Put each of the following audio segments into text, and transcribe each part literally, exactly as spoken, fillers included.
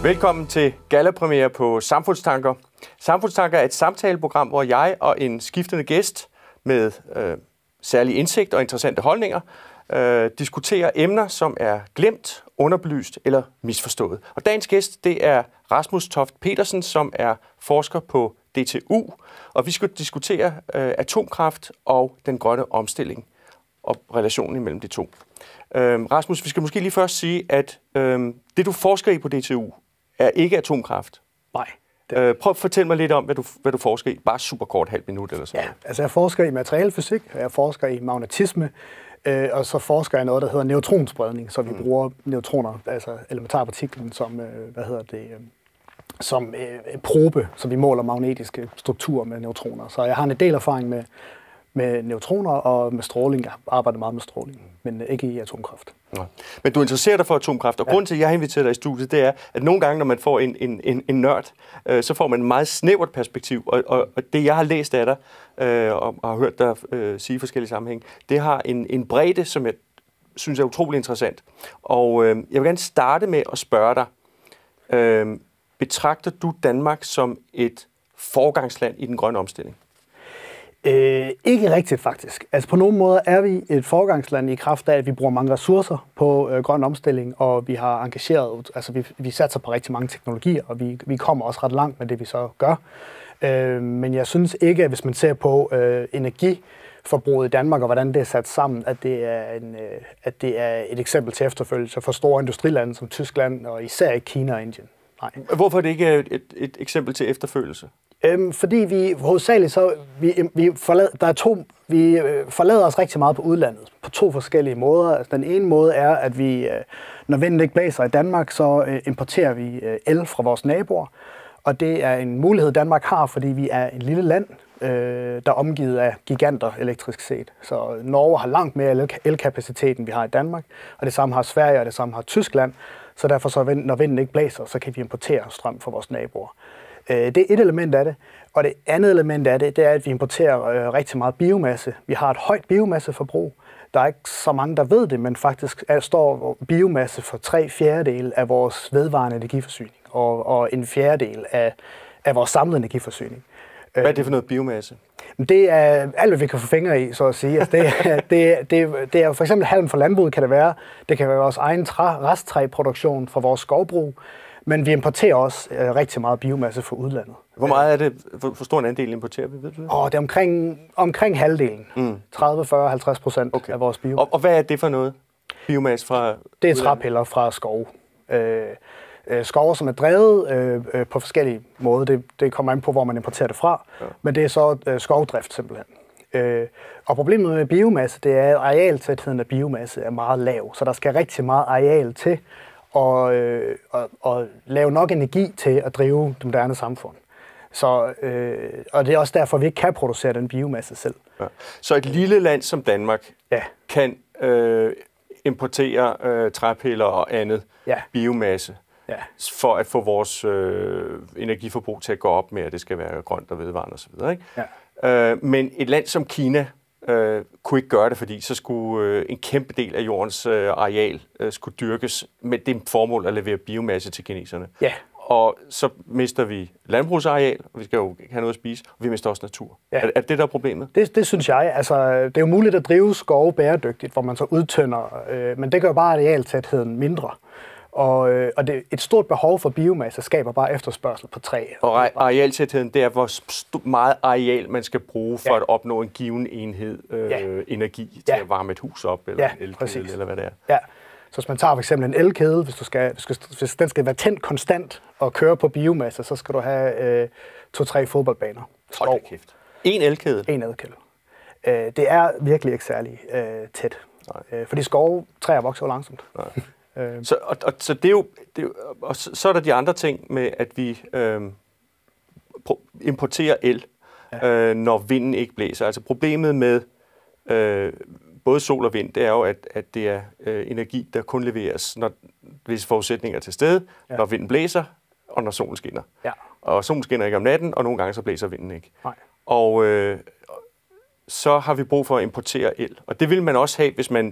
Velkommen til Gallapremiere på Samfundstanker. Samfundstanker er et samtaleprogram, hvor jeg og en skiftende gæst med øh, særlig indsigt og interessante holdninger øh, diskuterer emner, som er glemt, underbelyst eller misforstået. Og dagens gæst, det er Rasmus Toft Petersen, som er forsker på D T U, og vi skal diskutere øh, atomkraft og den grønne omstilling og relationen imellem de to. Øh, Rasmus, vi skal måske lige først sige, at øh, det du forsker i på D T U, er ikke atomkraft. Nej. Det... Øh, prøv at fortælle mig lidt om, hvad du, hvad du forsker i. Bare super kort, halvt minut eller sådan. Ja, altså jeg forsker i materialefysik, jeg forsker i magnetisme, øh, og så forsker jeg noget, der hedder neutronspredning, så vi mm. bruger neutroner, altså elementarpartiklen, som, øh, hvad hedder det, øh, som øh, probe, så vi måler magnetiske strukturer med neutroner. Så jeg har en del erfaring med, med neutroner og med stråling. Jeg arbejder meget med stråling, men ikke i atomkraft. Ja. Men du interesserer dig for atomkraft, og ja. Grunden til, at jeg har inviteret dig i studiet, det er, at nogle gange, når man får en, en, en, en nørd, øh, så får man et meget snævert perspektiv, og, og, og det, jeg har læst af dig, øh, og, og har hørt dig øh, sige forskellige sammenhæng, det har en, en bredde, som jeg synes er utrolig interessant. Og øh, jeg vil gerne starte med at spørge dig, øh, betragter du Danmark som et foregangsland i den grønne omstilling? Øh, ikke rigtigt faktisk. Altså på nogle måder er vi et foregangsland i kraft af, at vi bruger mange ressourcer på øh, grøn omstilling, og vi har engageret, altså vi, vi satser på rigtig mange teknologier, og vi, vi kommer også ret langt med det, vi så gør. Øh, men jeg synes ikke, at hvis man ser på øh, energiforbruget i Danmark, og hvordan det er sat sammen, at det er, en, øh, at det er et eksempel til efterfølgelse for store industrilande som Tyskland, og især ikke Kina og Indien. Nej. Hvorfor er det ikke et, et, et eksempel til efterfølgelse? Øhm, fordi vi hovedsageligt så, vi, vi, forlad, der er to, vi øh, forlader os rigtig meget på udlandet, på to forskellige måder. Altså, den ene måde er, at vi, øh, når vinden ikke blæser i Danmark, så øh, importerer vi øh, el fra vores naboer. Og det er en mulighed, Danmark har, fordi vi er et lille land, øh, der er omgivet af giganter elektrisk set. Så Norge har langt mere el- elkapacitet, end vi har i Danmark, og det samme har Sverige, og det samme har Tyskland. Så derfor, så, når vinden ikke blæser, så kan vi importere strøm fra vores naboer. Det er et element af det, og det andet element af det, det er, at vi importerer øh, rigtig meget biomasse. Vi har et højt biomasseforbrug. Der er ikke så mange, der ved det, men faktisk er, står biomasse for tre fjerdedele af vores vedvarende energiforsyning, og, og en fjerdedel af, af vores samlede energiforsyning. Hvad er det for noget biomasse? Det er alt, hvad vi kan få fingre i, så at sige. Altså det, det, det, det er for eksempel halm fra landbruget, kan det være. Det kan være vores egen træ, resttræproduktion fra vores skovbrug. Men vi importerer også øh, rigtig meget biomasse fra udlandet. Hvor meget er det, for, for stor en andel importerer vi, ved du det? Åh, det er omkring, omkring halvdelen. Mm. tredive, fyrre, halvtreds procent okay. af vores biomasse. Og, og hvad er det for noget? Biomasse fra Det er træpiller fra skove. Øh, øh, skove, som er drevet øh, øh, på forskellige måder. Det, det kommer an på, hvor man importerer det fra. Ja. Men det er så øh, skovdrift simpelthen. Øh, og problemet med biomasse, det er, at arealtætheden af biomasse er meget lav. Så der skal rigtig meget areal til Og, øh, og, og lave nok energi til at drive det moderne samfund. Så, øh, og det er også derfor, vi ikke kan producere den biomasse selv. Ja. Så et lille land som Danmark ja. kan øh, importere øh, træpiller og andet ja. biomasse ja. for at få vores øh, energiforbrug til at gå op med, at det skal være grønt og vedvarende osv. Ikke? Ja. Øh, men et land som Kina Øh, kunne ikke gøre det, fordi så skulle øh, en kæmpe del af jordens øh, areal øh, skulle dyrkes med det formål at levere biomasse til kineserne. Ja. Og så mister vi landbrugsareal, og vi skal jo have noget at spise, og vi mister også natur. Ja. Er, er det der er problemet? Det, det synes jeg. Altså, det er jo muligt at drive skove bæredygtigt, hvor man så udtynder, øh, men det gør bare arealtætheden mindre. Og, øh, og det, et stort behov for biomasse skaber bare efterspørgsel på træ. Og arealtætheden, det er, hvor meget areal man skal bruge for ja. at opnå en given enhed øh, ja. energi til ja. at varme et hus op, eller ja, en elkedel, eller hvad det er. Ja. Så hvis man tager for eksempel en elkedel, hvis, du skal, hvis, hvis den skal være tændt konstant og køre på biomasse, så skal du have øh, to-tre fodboldbaner. Hold da kæft. En elkedel? En elkedel. Øh, det er virkelig ikke særlig øh, tæt. Øh, fordi skove, træer vokser jo langsomt. Nej. Så, og, og, så det er jo, det er jo, og så, så er der de andre ting med, at vi øh, importerer el, ja. øh, når vinden ikke blæser. Altså problemet med øh, både sol og vind, det er jo, at, at det er øh, energi, der kun leveres, når visse forudsætninger er til stede, ja. når vinden blæser, og når solen skinner. Ja. Og solen skinner ikke om natten, og nogle gange så blæser vinden ikke. Nej. Og øh, så har vi brug for at importere el. Og det vil man også have, hvis man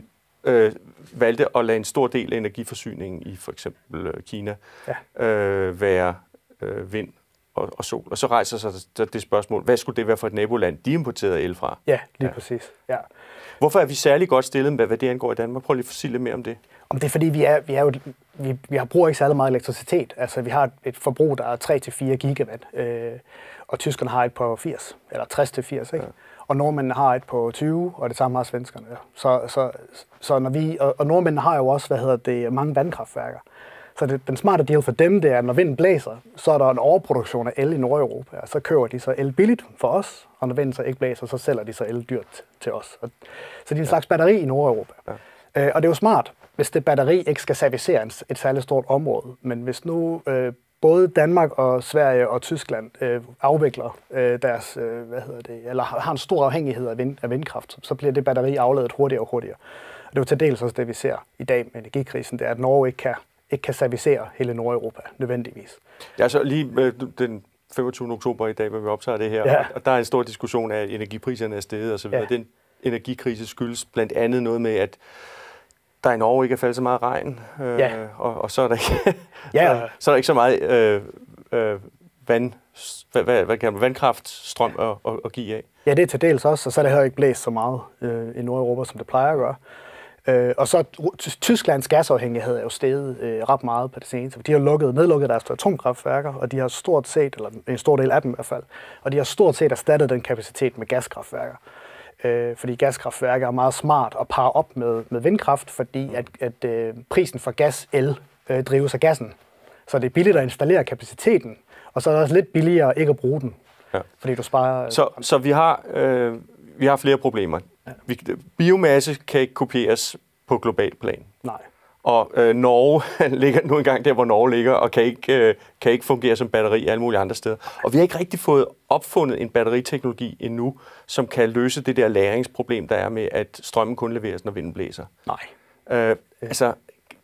øh, valgte at lade en stor del af energiforsyningen i for eksempel øh, Kina ja. øh, være øh, vind og, og sol. Og så rejser sig det, det spørgsmål, hvad skulle det være for et naboland, de importerede el fra? Ja, lige ja. præcis. Ja. Hvorfor er vi særlig godt stillet med, hvad det angår i Danmark? Prøv lige at sige lidt mere om det. Om det er fordi, vi, er, vi, er jo, vi, vi har bruger ikke særlig meget elektricitet. Altså, vi har et forbrug, der er tre til fire gigawatt, øh, og tyskerne har et på firs, eller tres til firs, ikke? Ja. Og nordmændene har et på tyve, og det samme har svenskerne. Ja. Så, så, så når vi, og, og nordmændene har jo også, hvad hedder det, mange vandkraftværker. Så det, den smarte deal for dem, det er, at når vinden blæser, så er der en overproduktion af el i Nordeuropa, og så køber de så el billigt for os, og når vinden så ikke blæser, så sælger de så el dyrt til os. Og, så det er en slags batteri i Nordeuropa. Ja. Øh, og det er jo smart, hvis det batteri ikke skal servicere et særligt stort område. Men hvis nu øh, både Danmark og Sverige og Tyskland øh, afvikler øh, deres, øh, hvad hedder det, eller har en stor afhængighed af, vind, af vindkraft, så bliver det batteri afledet hurtigere og hurtigere. Og det er jo til dels også det, vi ser i dag med energikrisen, det er, at Norge ikke kan, ikke kan servicere hele Nordeuropa nødvendigvis. Ja, så lige med den femogtyvende oktober i dag, hvor vi optager det her, ja. og der er en stor diskussion af, at energipriserne er steget og så videre. Ja. Den energikrise skyldes blandt andet noget med, at der i Norge ikke er faldet så meget regn, øh, ja. og, og så, er der ikke, ja. så er der ikke så meget øh, øh, vand, hvad, hvad, hvad kan man, vandkraft, strøm ja. at, at, at give af. Ja, det er til dels også, og så er det heller ikke blæst så meget øh, i Nordeuropa, som det plejer at gøre. Øh, og så Tysklands gasafhængighed er jo steget øh, ret meget på det seneste. De har lukket, nedlukket deres atomkraftværker, og de har stort set, eller en stor del af dem i hvert fald, og de har stort set erstattet den kapacitet med gaskraftværker. Øh, fordi gaskraftværker er meget smart at parre op med, med vindkraft, fordi at, at øh, prisen for gas-el øh, drives af gassen. Så det er billigt at installere kapaciteten, og så er det også lidt billigere ikke at bruge den, ja. fordi du sparer... Så, så vi, har, øh, vi har flere problemer. Ja. Vi, biomasse kan ikke kopieres på global plan. Nej. Og øh, Norge ligger nu engang der, hvor Norge ligger, og kan ikke, øh, kan ikke fungere som batteri alle mulige andre steder. Og vi har ikke rigtig fået opfundet en batteriteknologi endnu, som kan løse det der lagringsproblem, der er med, at strømmen kun leveres, når vinden blæser. Nej. Øh, altså,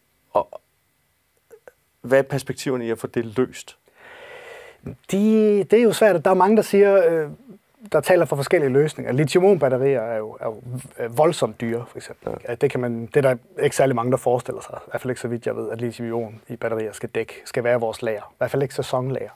og, hvad er perspektiverne i at få det løst? De, det er jo svært. Der er mange, der siger... Øh der taler for forskellige løsninger. Lithium-ioner-batterier er jo, er jo voldsomt dyre, for eksempel. Ja. Det, kan man, det er der ikke særlig mange, der forestiller sig. I hvert fald ikke så vidt jeg ved, at lithium-ion i batterier skal dække, skal være vores lager. I hvert fald ikke sæsonlager.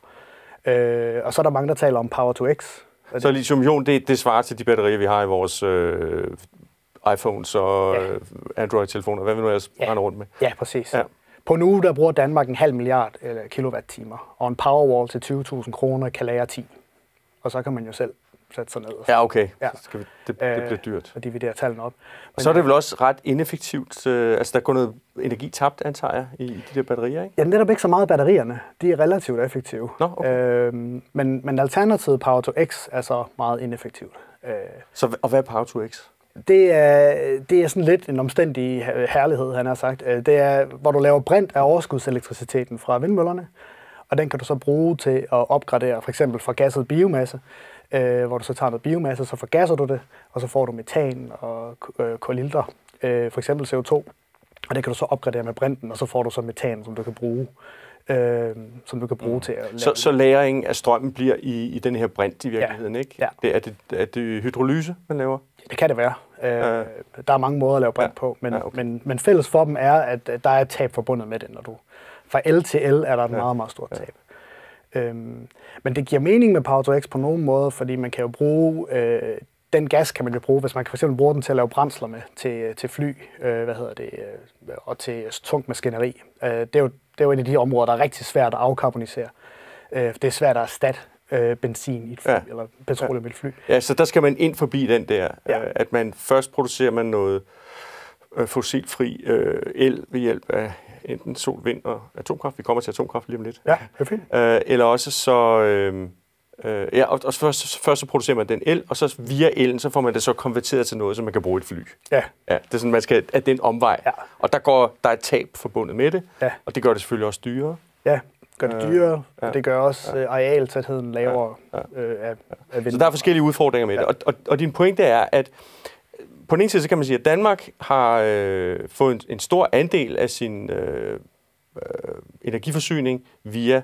Øh, og så er der mange, der taler om Power to X. Så lithium-ion, det, det svarer til de batterier, vi har i vores øh, iPhones og ja. Android-telefoner, hvad vi nu ellers ja. render rundt med. Ja, præcis. Ja. På en uge, der bruger Danmark en halv milliard kilowatt-timer, og en Powerwall til tyve tusind kroner kan lagre ti. Og så kan man jo selv sætte sig ned. Ja, okay. Ja. Skal vi, det, det bliver dyrt. Og dividerer tallene op. Men så er det vel også ret ineffektivt. Øh, altså, der går noget energi tabt, antager jeg, i de der batterier, ikke? Ja, netop ikke så meget batterierne. De er relativt effektive. Nå, okay. øh, men, men alternativet Power to X er så meget ineffektivt. Øh, så, og hvad er Power to X? Det er, det er sådan lidt en omstændig herlighed, han har sagt. Det er, hvor du laver brint af overskudselektriciteten fra vindmøllerne, og den kan du så bruge til at opgradere, for eksempel fra gasset biomasse, øh, hvor du så tager noget biomasse, så forgasser du det, og så får du metan og øh, kulilter, øh, for eksempel C O to, og det kan du så opgradere med brinten, og så får du så metan, som du kan bruge, øh, som du kan bruge mm. til at lave. Så, så lagringen af strømmen bliver i, i den her brint i virkeligheden, ja. ikke? Ja. Det, er, det, er det hydrolyse, man laver? Det kan det være. Øh, ja. Der er mange måder at lave brint ja. på, men, ja, okay. men, men fælles for dem er, at der er et tab forbundet med det, når du fra el til el er der et ja. meget, meget stort tab. Ja. Øhm, men det giver mening med Power to X på nogen måde, fordi man kan jo bruge, øh, den gas kan man jo bruge, hvis man kan for eksempel bruge den til at lave brændsler med, til, til fly, øh, hvad hedder det, øh, og til tungt maskineri. Øh, det, er jo, det er jo et af de områder, der er rigtig svært at afkarbonisere. Øh, det er svært at erstatte øh, benzin i et fly, ja. eller petroleum i et fly. Ja, så der skal man ind forbi den der, ja. øh, at man først producerer man noget øh, fossilfri øh, el ved hjælp af enten sol, vind og atomkraft. Vi kommer til atomkraft lige om lidt. Ja, det er fint. Øh, eller også så... Øh, øh, ja, og, og først, først så producerer man den el, og så via elen, så får man det så konverteret til noget, som man kan bruge i et fly. Ja. Ja, det er sådan, man skal... At det er en omvej. Ja. Og der, går, der er et tab forbundet med det, ja. og det gør det selvfølgelig også dyrere. Ja, gør det dyrere, øh, ja. og det gør også ja. arealtætheden lavere ja. Ja. Øh, af, af vind. Så der er forskellige udfordringer med ja. det. Og, og, og din pointe er, at på den ene side, så kan man sige, at Danmark har øh, fået en, en stor andel af sin øh, øh, energiforsyning via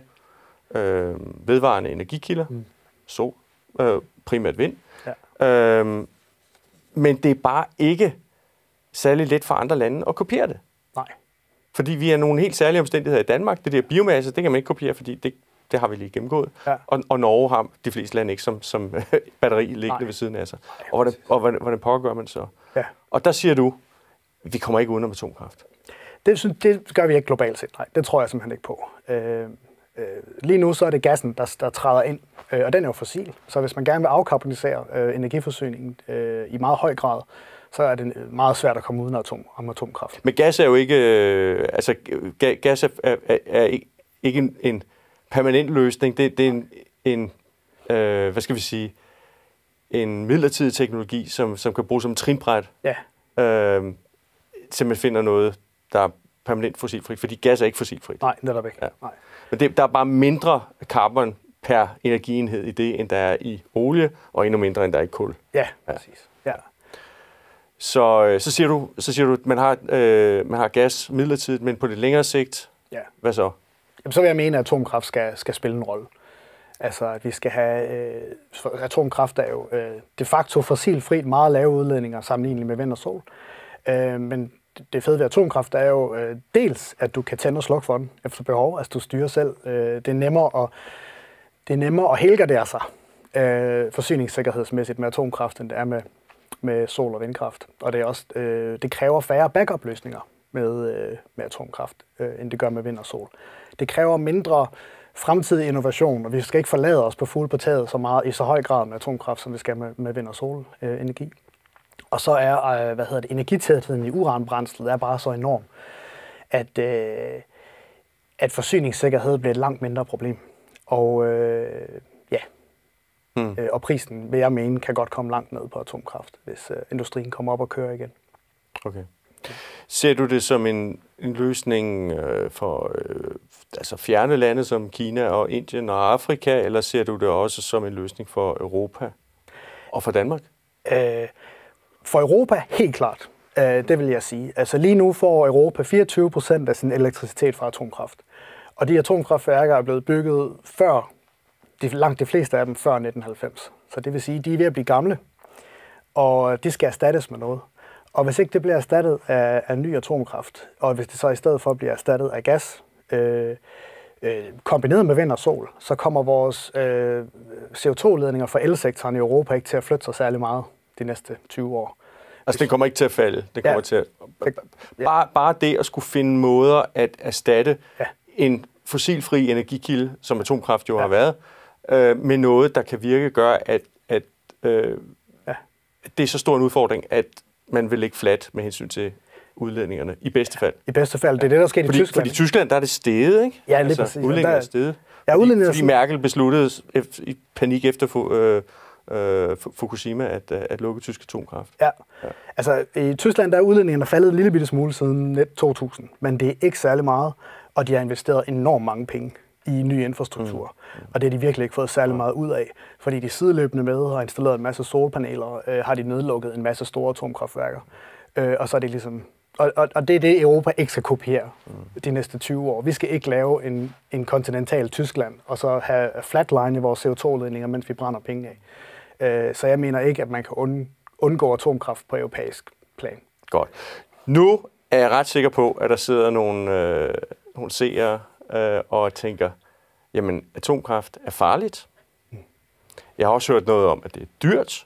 øh, vedvarende energikilder, mm. sol, øh, primært vind. Ja. Øh, men det er bare ikke særlig let for andre lande at kopiere det. Nej. Fordi vi er nogle helt særlige omstændigheder i Danmark. Det der biomasse, det kan man ikke kopiere, fordi det, det har vi lige gennemgået. Ja. Og, og Norge har de fleste lande ikke som, som batteri liggende Nej. ved siden af sig. Og hvordan, og hvordan, hvordan pågør man så? Ja. Og der siger du, vi kommer ikke udenom atomkraft. Det, synes, det gør vi ikke globalt set. Nej, det tror jeg simpelthen ikke på. Øh, øh, lige nu så er det gassen, der, der træder ind, øh, og den er jo fossil. Så hvis man gerne vil afkarbonisere øh, energiforsyningen øh, i meget høj grad, så er det meget svært at komme uden atom, om atomkraft. Men gas er jo ikke, øh, altså gas er, er, er ikke en, en permanent løsning. Det, det er en, en øh, hvad skal vi sige, en midlertidig teknologi, som, som kan bruges som trinbræt. Ja. Øh, til man finder noget, der er permanent fossilfrit, fordi gas er ikke fossilfrit. Nej, netop ikke. Ja. Nej. Men det, der er bare mindre carbon per energienhed i det, end der er i olie, og endnu mindre, end der er i kul. Ja, ja. Præcis. Ja. Så, så, siger du, så siger du, at man har, øh, man har gas midlertidigt, men på det længere sigt, ja. Hvad så? Jamen, så vil jeg mene, at atomkraft skal, skal spille en rolle. Altså, at vi skal have... Øh, atomkraft er jo øh, de facto fossilfrit, meget lave udledninger sammenlignet med vind og sol. Øh, men det fede ved atomkraft er jo øh, dels, at du kan tænde og slukke for den efter behov, altså du styrer selv. Øh, det er nemmere at, det er nemmere at helgardere sig øh, forsyningssikkerhedsmæssigt med atomkraft, end det er med, med sol- og vindkraft. Og det, er også, øh, det kræver færre backup-løsninger med, øh, med atomkraft, øh, end det gør med vind og sol. Det kræver mindre fremtidig innovation, og vi skal ikke forlade os på fugle på taget så meget i så høj grad med atomkraft, som vi skal med, med vind- og solenergi. Øh, Og så er øh, hvad hedder det, energitætheden i uranbrændslet er bare så enorm, at, øh, at forsyningssikkerhed bliver et langt mindre problem. Og øh, ja, hmm. øh, og prisen, vil jeg mene, kan godt komme langt ned på atomkraft, hvis øh, industrien kommer op og kører igen. Okay. Ser du det som en, en løsning øh, for øh, altså fjerne lande som Kina og Indien og Afrika, eller ser du det også som en løsning for Europa og for Danmark? Øh, For Europa, helt klart. Det vil jeg sige. Altså lige nu får Europa fireogtyve procent af sin elektricitet fra atomkraft. Og de atomkraftværker er blevet bygget før, de, langt de fleste af dem før nitten halvfems. Så det vil sige, at de er ved at blive gamle, og de skal erstattes med noget. Og hvis ikke det bliver erstattet af, af ny atomkraft, og hvis det så i stedet for bliver erstattet af gas, øh, øh, kombineret med vind og sol, så kommer vores øh, C O to ledninger fra elsektoren i Europa ikke til at flytte sig særlig meget de næste tyve år. Altså, det kommer ikke til at falde. Det kommer ja. til at... Bare, bare det at skulle finde måder at erstatte ja. en fossilfri energikilde, som atomkraft jo ja. har været, øh, med noget, der kan virke, gør, at, at øh, ja. det er så stor en udfordring, at man vil ligge flat med hensyn til udledningerne, i bedste fald. I bedste fald. Det er det, der sker fordi, i Tyskland. Fordi i Tyskland, der er det steget, ikke? Ja, lige altså, præcis. Udledningerne er steget. Ja, fordi, fordi Merkel besluttede i panik efter øh, øh, Fukushima at, at lukke tysk atomkraft. Ja. ja. Altså, i Tyskland der er udledningerne faldet en lille bitte smule siden to tusind, men det er ikke særlig meget, og de har investeret enormt mange penge i ny infrastruktur. Mm. Og det har de virkelig ikke fået særlig meget ud af, fordi de sideløbende med har installeret en masse solpaneler, øh, har de nedlukket en masse store atomkraftværker. Øh, og så er det ligesom, og, og, og det er det, Europa ikke skal kopiere mm. de næste tyve år. Vi skal ikke lave en, en kontinental Tyskland, og så have flatline i vores C O to ledninger, mens vi brænder penge af. Øh, så jeg mener ikke, at man kan und, undgå atomkraft på europæisk plan. Godt. Nu er jeg ret sikker på, at der sidder nogle, øh, nogle seere øh, og tænker, jamen atomkraft er farligt. Mm. Jeg har også hørt noget om, at det er dyrt.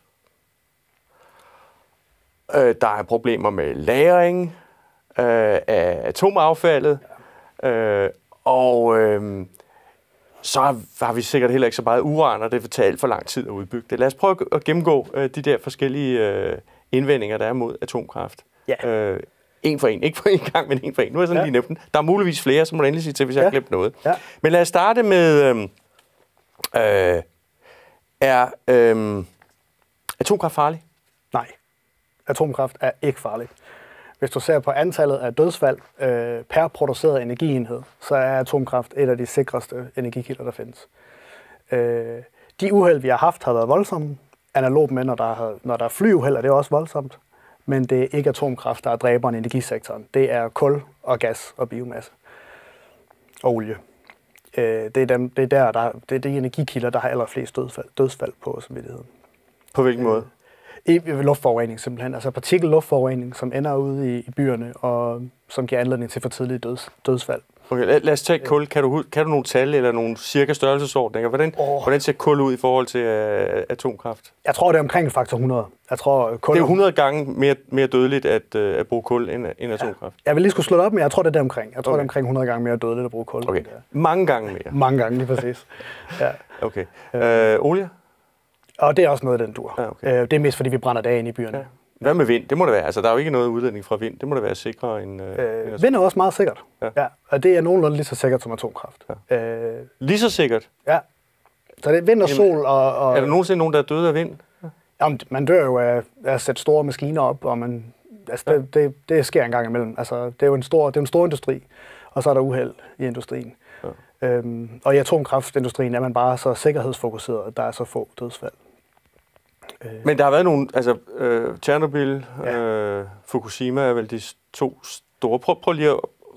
Øh, der er problemer med lagring øh, af atomaffaldet. Ja. Øh, og øh, så har vi sikkert heller ikke så meget uran, og det vil tage alt for lang tid at udbygge det. Lad os prøve at gennemgå øh, de der forskellige øh, indvendinger, der er mod atomkraft. Ja. Øh, en for en. Ikke for en gang, men en for en. Nu har jeg sådan ja. lige nævnt den. Der er muligvis flere, så må du endelig sige til, hvis jeg ja. har glemt noget. Ja. Men lad os starte med, øh, øh, er øh, atomkraft farlig? Nej. Atomkraft er ikke farlig. Hvis du ser på antallet af dødsfald øh, per produceret energienhed, så er atomkraft et af de sikreste energikilder, der findes. Øh, de uheld, vi har haft, har været voldsomme. Analogt med, når der, har, når der er flyuheld, er det også voldsomt. Men det er ikke atomkraft, der er dræberen i energisektoren. Det er kul og gas og biomasse og olie. Øh, det, er dem, det, er der, der, det er de energikilder, der har allerflest dødsfald, dødsfald på samvittigheden. På hvilken måde? I luftforurening simpelthen, altså partikelluftforurening, som ender ude i, i byerne, og som giver anledning til for tidlige døds, dødsfald. Okay, lad, lad os tage kul. Kan du, kan du nogle tal eller nogle cirka størrelsesordninger? Hvordan, oh. hvordan ser kul ud i forhold til uh, atomkraft? Jeg tror, det er omkring faktor hundrede. Jeg tror, kul... Det er hundrede gange mere, mere dødeligt at, uh, at bruge kul end, end atomkraft. Ja. Jeg vil lige skulle slå det op, men jeg tror, det er omkring. Jeg tror, okay. det er omkring hundrede gange mere dødeligt at bruge kul. Okay. Mange gange mere? Mange gange, lige præcis. Ja. Okay. Uh, olie? Og det er også noget af den dur. Ja, okay. Det er mest, fordi vi brænder det af ind i byerne. Ja. Hvad med vind? Det må det være. Altså, der er jo ikke noget udledning fra vind. Det må da være sikrere end... Øh, øh, vind er også meget sikkert. Ja. Ja. Og det er nogenlunde lige så sikkert som atomkraft. Ja. Øh, lige så sikkert? Ja. Så det er vind og sol og... og er der nogensinde nogen, der er døde af vind? Ja. Jamen, man dør jo af, af at sætte store maskiner op, og man... Altså, ja. det, det, det sker en gang imellem. Altså, det er jo en stor, det er en stor industri, og så er der uheld i industrien. Ja. Øhm, og i atomkraftindustrien er man bare så sikkerhedsfokuseret, at der er så få dødsfald. Men der har været nogle, altså øh, Tjernobyl, ja. øh, Fukushima er vel de to store. Prøv, prøv lige at,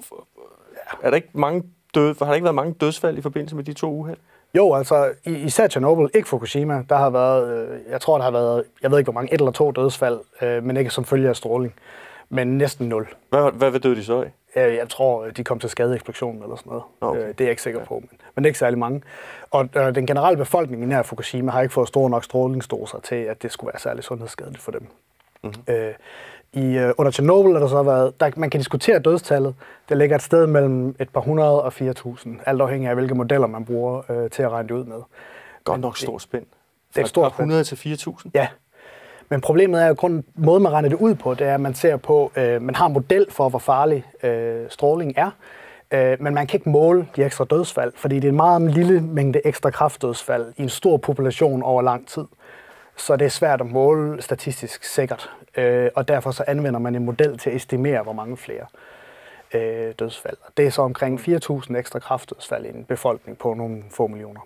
er der ikke mange døde, har der ikke været mange dødsfald i forbindelse med de to uheld? Jo, altså især Tjernobyl, ikke Fukushima, der har været, øh, jeg tror der har været, jeg ved ikke hvor mange, et eller to dødsfald, øh, men ikke som følge af stråling, men næsten nul. Hvad, hvad, hvad døde de så af? Jeg tror, de kom til skade i eksplosionen eller sådan noget. Okay. Det er jeg ikke sikker på, men, men det er ikke særlig mange. Og øh, den generelle befolkning i nær Fukushima har ikke fået store nok strålingsdoser til, at det skulle være særlig sundhedsskadeligt for dem. Mm-hmm. Øh, i, øh, under Tjernobyl har der så været, der, man kan diskutere dødstallet. Det ligger et sted mellem et par hundrede og fire tusind, alt afhængig af, hvilke modeller man bruger øh, til at regne det ud med. Godt nok stor spænd. Det er et stort hundrede til fire tusind? Ja. Men problemet er jo kun, måden man regner det ud på, det er, at man ser på, øh, man har en model for, hvor farlig øh, stråling er, øh, men man kan ikke måle de ekstra dødsfald, fordi det er en meget lille mængde ekstra kraftdødsfald i en stor population over lang tid. Så det er svært at måle statistisk sikkert, øh, og derfor så anvender man en model til at estimere, hvor mange flere øh, dødsfald. Det er så omkring fire tusind ekstra kraftdødsfald i en befolkning på nogle få millioner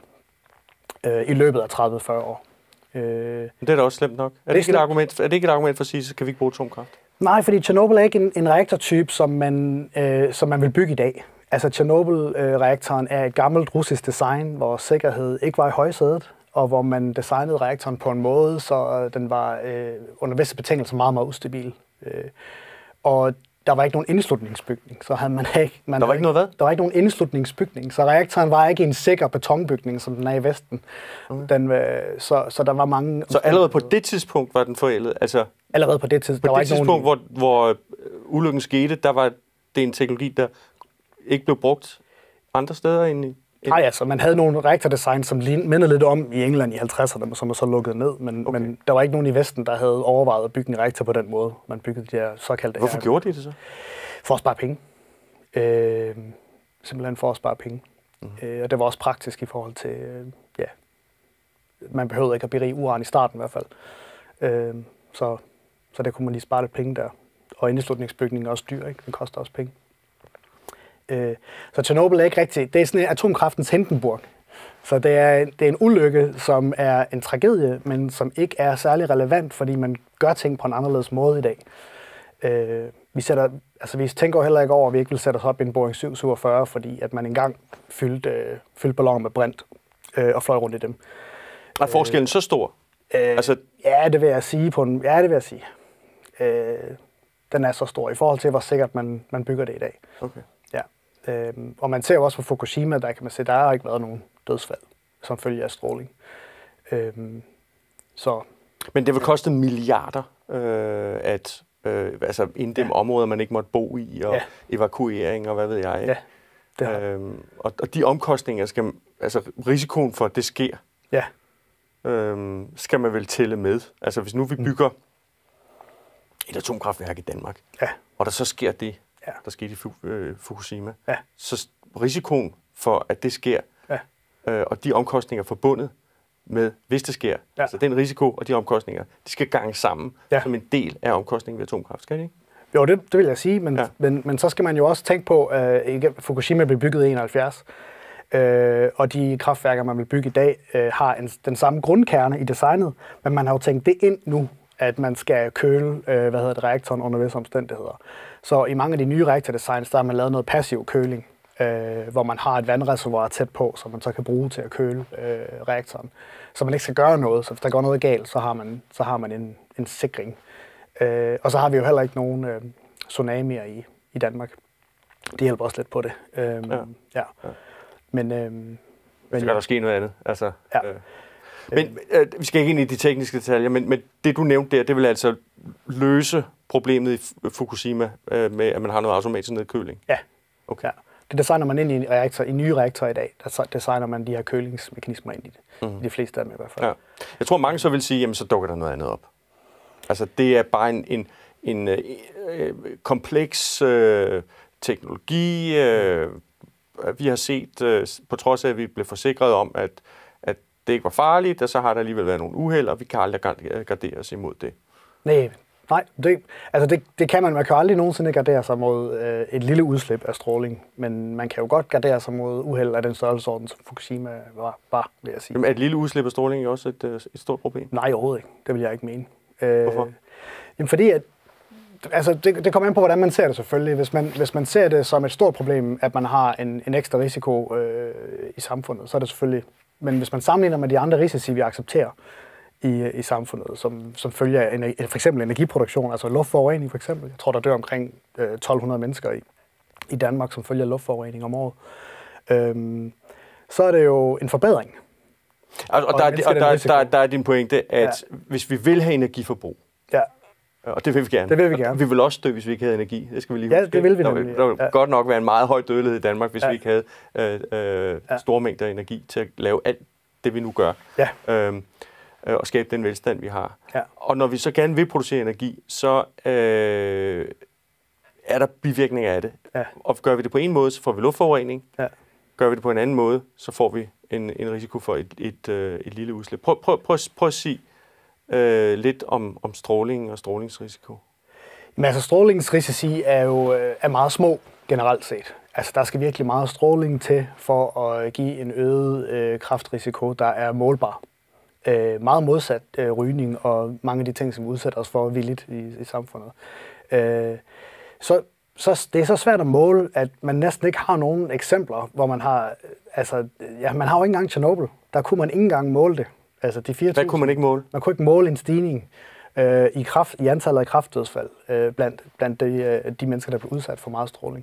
øh, i løbet af tredive til fyrre år. Det er da også slemt nok. Er det, det ikke et argument, er det ikke et argument for at sige, så kan vi ikke bruge atomkraft? Nej, fordi Tjernobyl er ikke en, en reaktortype, som man, øh, som man vil bygge i dag. Altså Tjernobyl-reaktoren er et gammelt russisk design, hvor sikkerhed ikke var i højsædet, og hvor man designede reaktoren på en måde, så den var øh, under visse betingelser meget, meget ustabil. Øh, og der var ikke nogen indslutningsbygning, så havde man ikke... Man der var ikke noget hvad? Der var ikke nogen indslutningsbygning, så reaktoren var ikke en sikker betonbygning, som den er i Vesten. Okay. Den, så, så der var mange... Så allerede på det tidspunkt var den forældet? Altså, allerede på det tidspunkt. På der var det ikke tidspunkt, nogen... hvor, hvor ulykken skete, der var det en teknologi, der ikke blev brugt andre steder end i... Nej, altså, man havde nogle reaktordesign, som mindede lidt om i England i halvtredserne, som er så lukket ned, men, okay. men der var ikke nogen i Vesten, der havde overvejet at bygge en reaktor på den måde. Man byggede de her såkaldte... Hvorfor her, gjorde de det så? For at spare penge. Øh, simpelthen for at spare penge. Mm. Øh, og det var også praktisk i forhold til... Øh, ja, man behøvede ikke at berige uran i starten i hvert fald. Øh, så, så der kunne man lige spare lidt penge der. Og indslutningsbygningen er også dyr, ikke? Den koster også penge. Så Tjernobyl er ikke rigtigt. Det er sådan en atomkraftens Hindenburg. Så det er, det er en ulykke, som er en tragedie, men som ikke er særlig relevant, fordi man gør ting på en anderledes måde i dag. Øh, vi, sætter, altså vi tænker jo heller ikke over, at vi ikke vil sætte os op i en Boeing syv syvogfyrre, fordi at man engang fyldte, øh, fyldte balloner med brint øh, og fløj rundt i dem. Er forskellen øh, så stor? Øh, altså... Ja, det vil jeg sige. På en, ja, det vil jeg sige. Øh, den er så stor i forhold til, hvor sikkert man, man bygger det i dag. Okay. Øhm, og man ser jo også på Fukushima, der kan man se, der har ikke været nogen dødsfald som følge af stråling. Øhm, så. Men det vil koste milliarder øh, at øh, altså inddæmme ja. områder, man ikke måtte bo i, og ja. evakuering og hvad ved jeg. Ja, det har. Øhm, og, og de omkostninger, skal, altså risikoen for, at det sker, ja. øhm, skal man vel tælle med. Altså hvis nu vi bygger mm. et atomkraftværk i Danmark, ja. og der så sker det, ja. der skete i Fukushima, ja. så risikoen for, at det sker, ja. øh, og de omkostninger forbundet med, hvis det sker, ja. altså den risiko og de omkostninger, de skal gange sammen ja. som en del af omkostningen ved atomkraft, skal det ikke? Jo, det, det vil jeg sige, men, ja. men, men så skal man jo også tænke på, at uh, Fukushima blev bygget i enoghalvfjerds, uh, og de kraftværker, man vil bygge i dag, uh, har en, den samme grundkerne i designet, men man har jo tænkt det ind nu, at man skal køle uh, hvad hedder det, reaktoren under visse omstændigheder. Så i mange af de nye reaktordesigns, der har man lavet noget passiv køling, øh, hvor man har et vandreservoir tæt på, som man så kan bruge til at køle øh, reaktoren. Så man ikke skal gøre noget, så hvis der går noget galt, så har man, så har man en, en sikring. Øh, og så har vi jo heller ikke nogen øh, tsunamier i, i Danmark. Det hjælper også lidt på det. Øh, ja. Ja. Ja. Men, øh, men så kan ja. der ske noget andet. Altså, ja. øh. Men øh, vi skal ikke ind i de tekniske detaljer, men, men det du nævnte der, det vil altså løse problemet i Fukushima øh, med, at man har noget automatisk nedkøling? Ja. Okay. Ja. Det designer man ind i, en reaktor, i nye reaktorer i dag. Der designer man de her kølingsmekanismer ind i det. Mm-hmm. De fleste af dem i hvert fald. Ja. Jeg tror, mange så vil sige, jamen så dukker der noget andet op. Altså det er bare en, en, en øh, kompleks øh, teknologi. Øh, vi har set, øh, på trods af, at vi blev forsikret om, at, at det ikke var farligt, og så har der alligevel været nogle uheld, og vi kan aldrig gardere os imod det. Nej, nej det, altså det, det kan man. Man kan aldrig nogensinde gardere sig mod øh, et lille udslip af stråling, men man kan jo godt gardere sig mod uheld af den størrelsesorden, som Fukushima var, var vil jeg sige. Jamen, er et lille udslip af stråling også et, et stort problem? Nej, overhovedet ikke. Det vil jeg ikke mene. Øh, Hvorfor? Jamen fordi, at altså det, det kommer an på, hvordan man ser det selvfølgelig. Hvis man, hvis man ser det som et stort problem, at man har en, en ekstra risiko øh, i samfundet, så er det selvfølgelig. Men hvis man sammenligner med de andre risici, vi accepterer i, i samfundet, som, som følger af for eksempel energiproduktion, altså luftforurening for eksempel. Jeg tror, der dør omkring øh, tolv hundrede mennesker i, i Danmark, som følger luftforurening om året. Øhm, så er det jo en forbedring. Og, og, og der, er, og der, der, der er din pointe, at ja. hvis vi vil have energiforbrug, ja. og det vil vi gerne. Det vil vi gerne. Vi vil også dø, hvis vi ikke havde energi. Det skal vi lige ja, huske. det vil vi der, nemlig. der vil ja. godt nok være en meget høj dødelighed i Danmark, hvis ja. vi ikke havde øh, øh, ja. store mængder energi til at lave alt det, vi nu gør. Ja. Øhm, øh, og skabe den velstand, vi har. Ja. Og når vi så gerne vil producere energi, så øh, er der bivirkninger af det. Ja. Og gør vi det på en måde, så får vi luftforurening. Ja. Gør vi det på en anden måde, så får vi en, en risiko for et, et, et, et lille udslip. Prøv, prøv, prøv, prøv at sige øh, lidt om, om stråling og strålingsrisiko. Men altså, strålingsrisici er jo er meget små generelt set. Altså, der skal virkelig meget stråling til for at give en øget øh, kræftrisiko, der er målbar. Øh, meget modsat øh, rygning og mange af de ting, som udsætter os for villigt i, i samfundet. Øh, så, så det er så svært at måle, at man næsten ikke har nogen eksempler, hvor man har, altså, ja, man har jo ikke engang Chernobyl. Der kunne man ikke engang måle det. Altså, de fire tusind, Hvad kunne man ikke måle? Man kunne ikke måle en stigning øh, i, kraft, i antallet af kræftdødsfald øh, blandt, blandt de, øh, de mennesker, der blev udsat for meget stråling.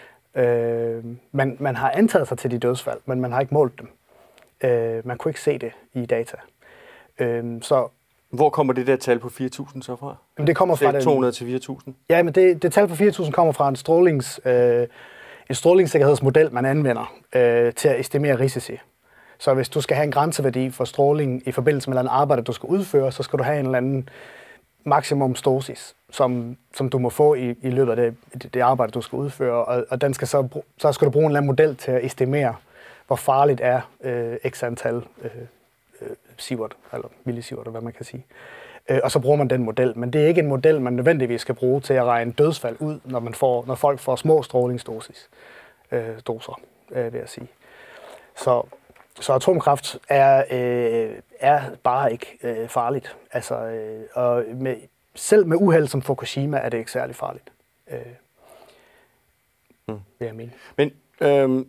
Øh, man, man har antaget sig til de dødsfald, men man har ikke målt dem. Øh, man kunne ikke se det i data. Øh, så Hvor kommer det der tal på fire tusind så fra? Jamen det kommer fra den, to hundrede til fire tusind? Ja, men det, det tal på fire tusind kommer fra en, strålings, øh, en strålingssikkerhedsmodel, man anvender øh, til at estimere risici. Så hvis du skal have en grænseværdi for stråling i forbindelse med et arbejde, du skal udføre, så skal du have en eller anden maksimum dosis, som, som du må få i, i løbet af det, det arbejde, du skal udføre. Og, og den skal så, så skal du bruge en eller anden model til at estimere, hvor farligt er øh, x antal øh, øh, sievert, eller millisievert, hvad man kan sige. Øh, og så bruger man den model. Men det er ikke en model, man nødvendigvis skal bruge til at regne dødsfald ud, når, man får, når folk får små strålingsdosis, øh, doser, øh, vil jeg sige. Så Så atomkraft er, øh, er bare ikke øh, farligt. Altså, øh, og med, selv med uheld som Fukushima er det ikke særlig farligt. Øh, hmm. Det er jeg mene. Men øh,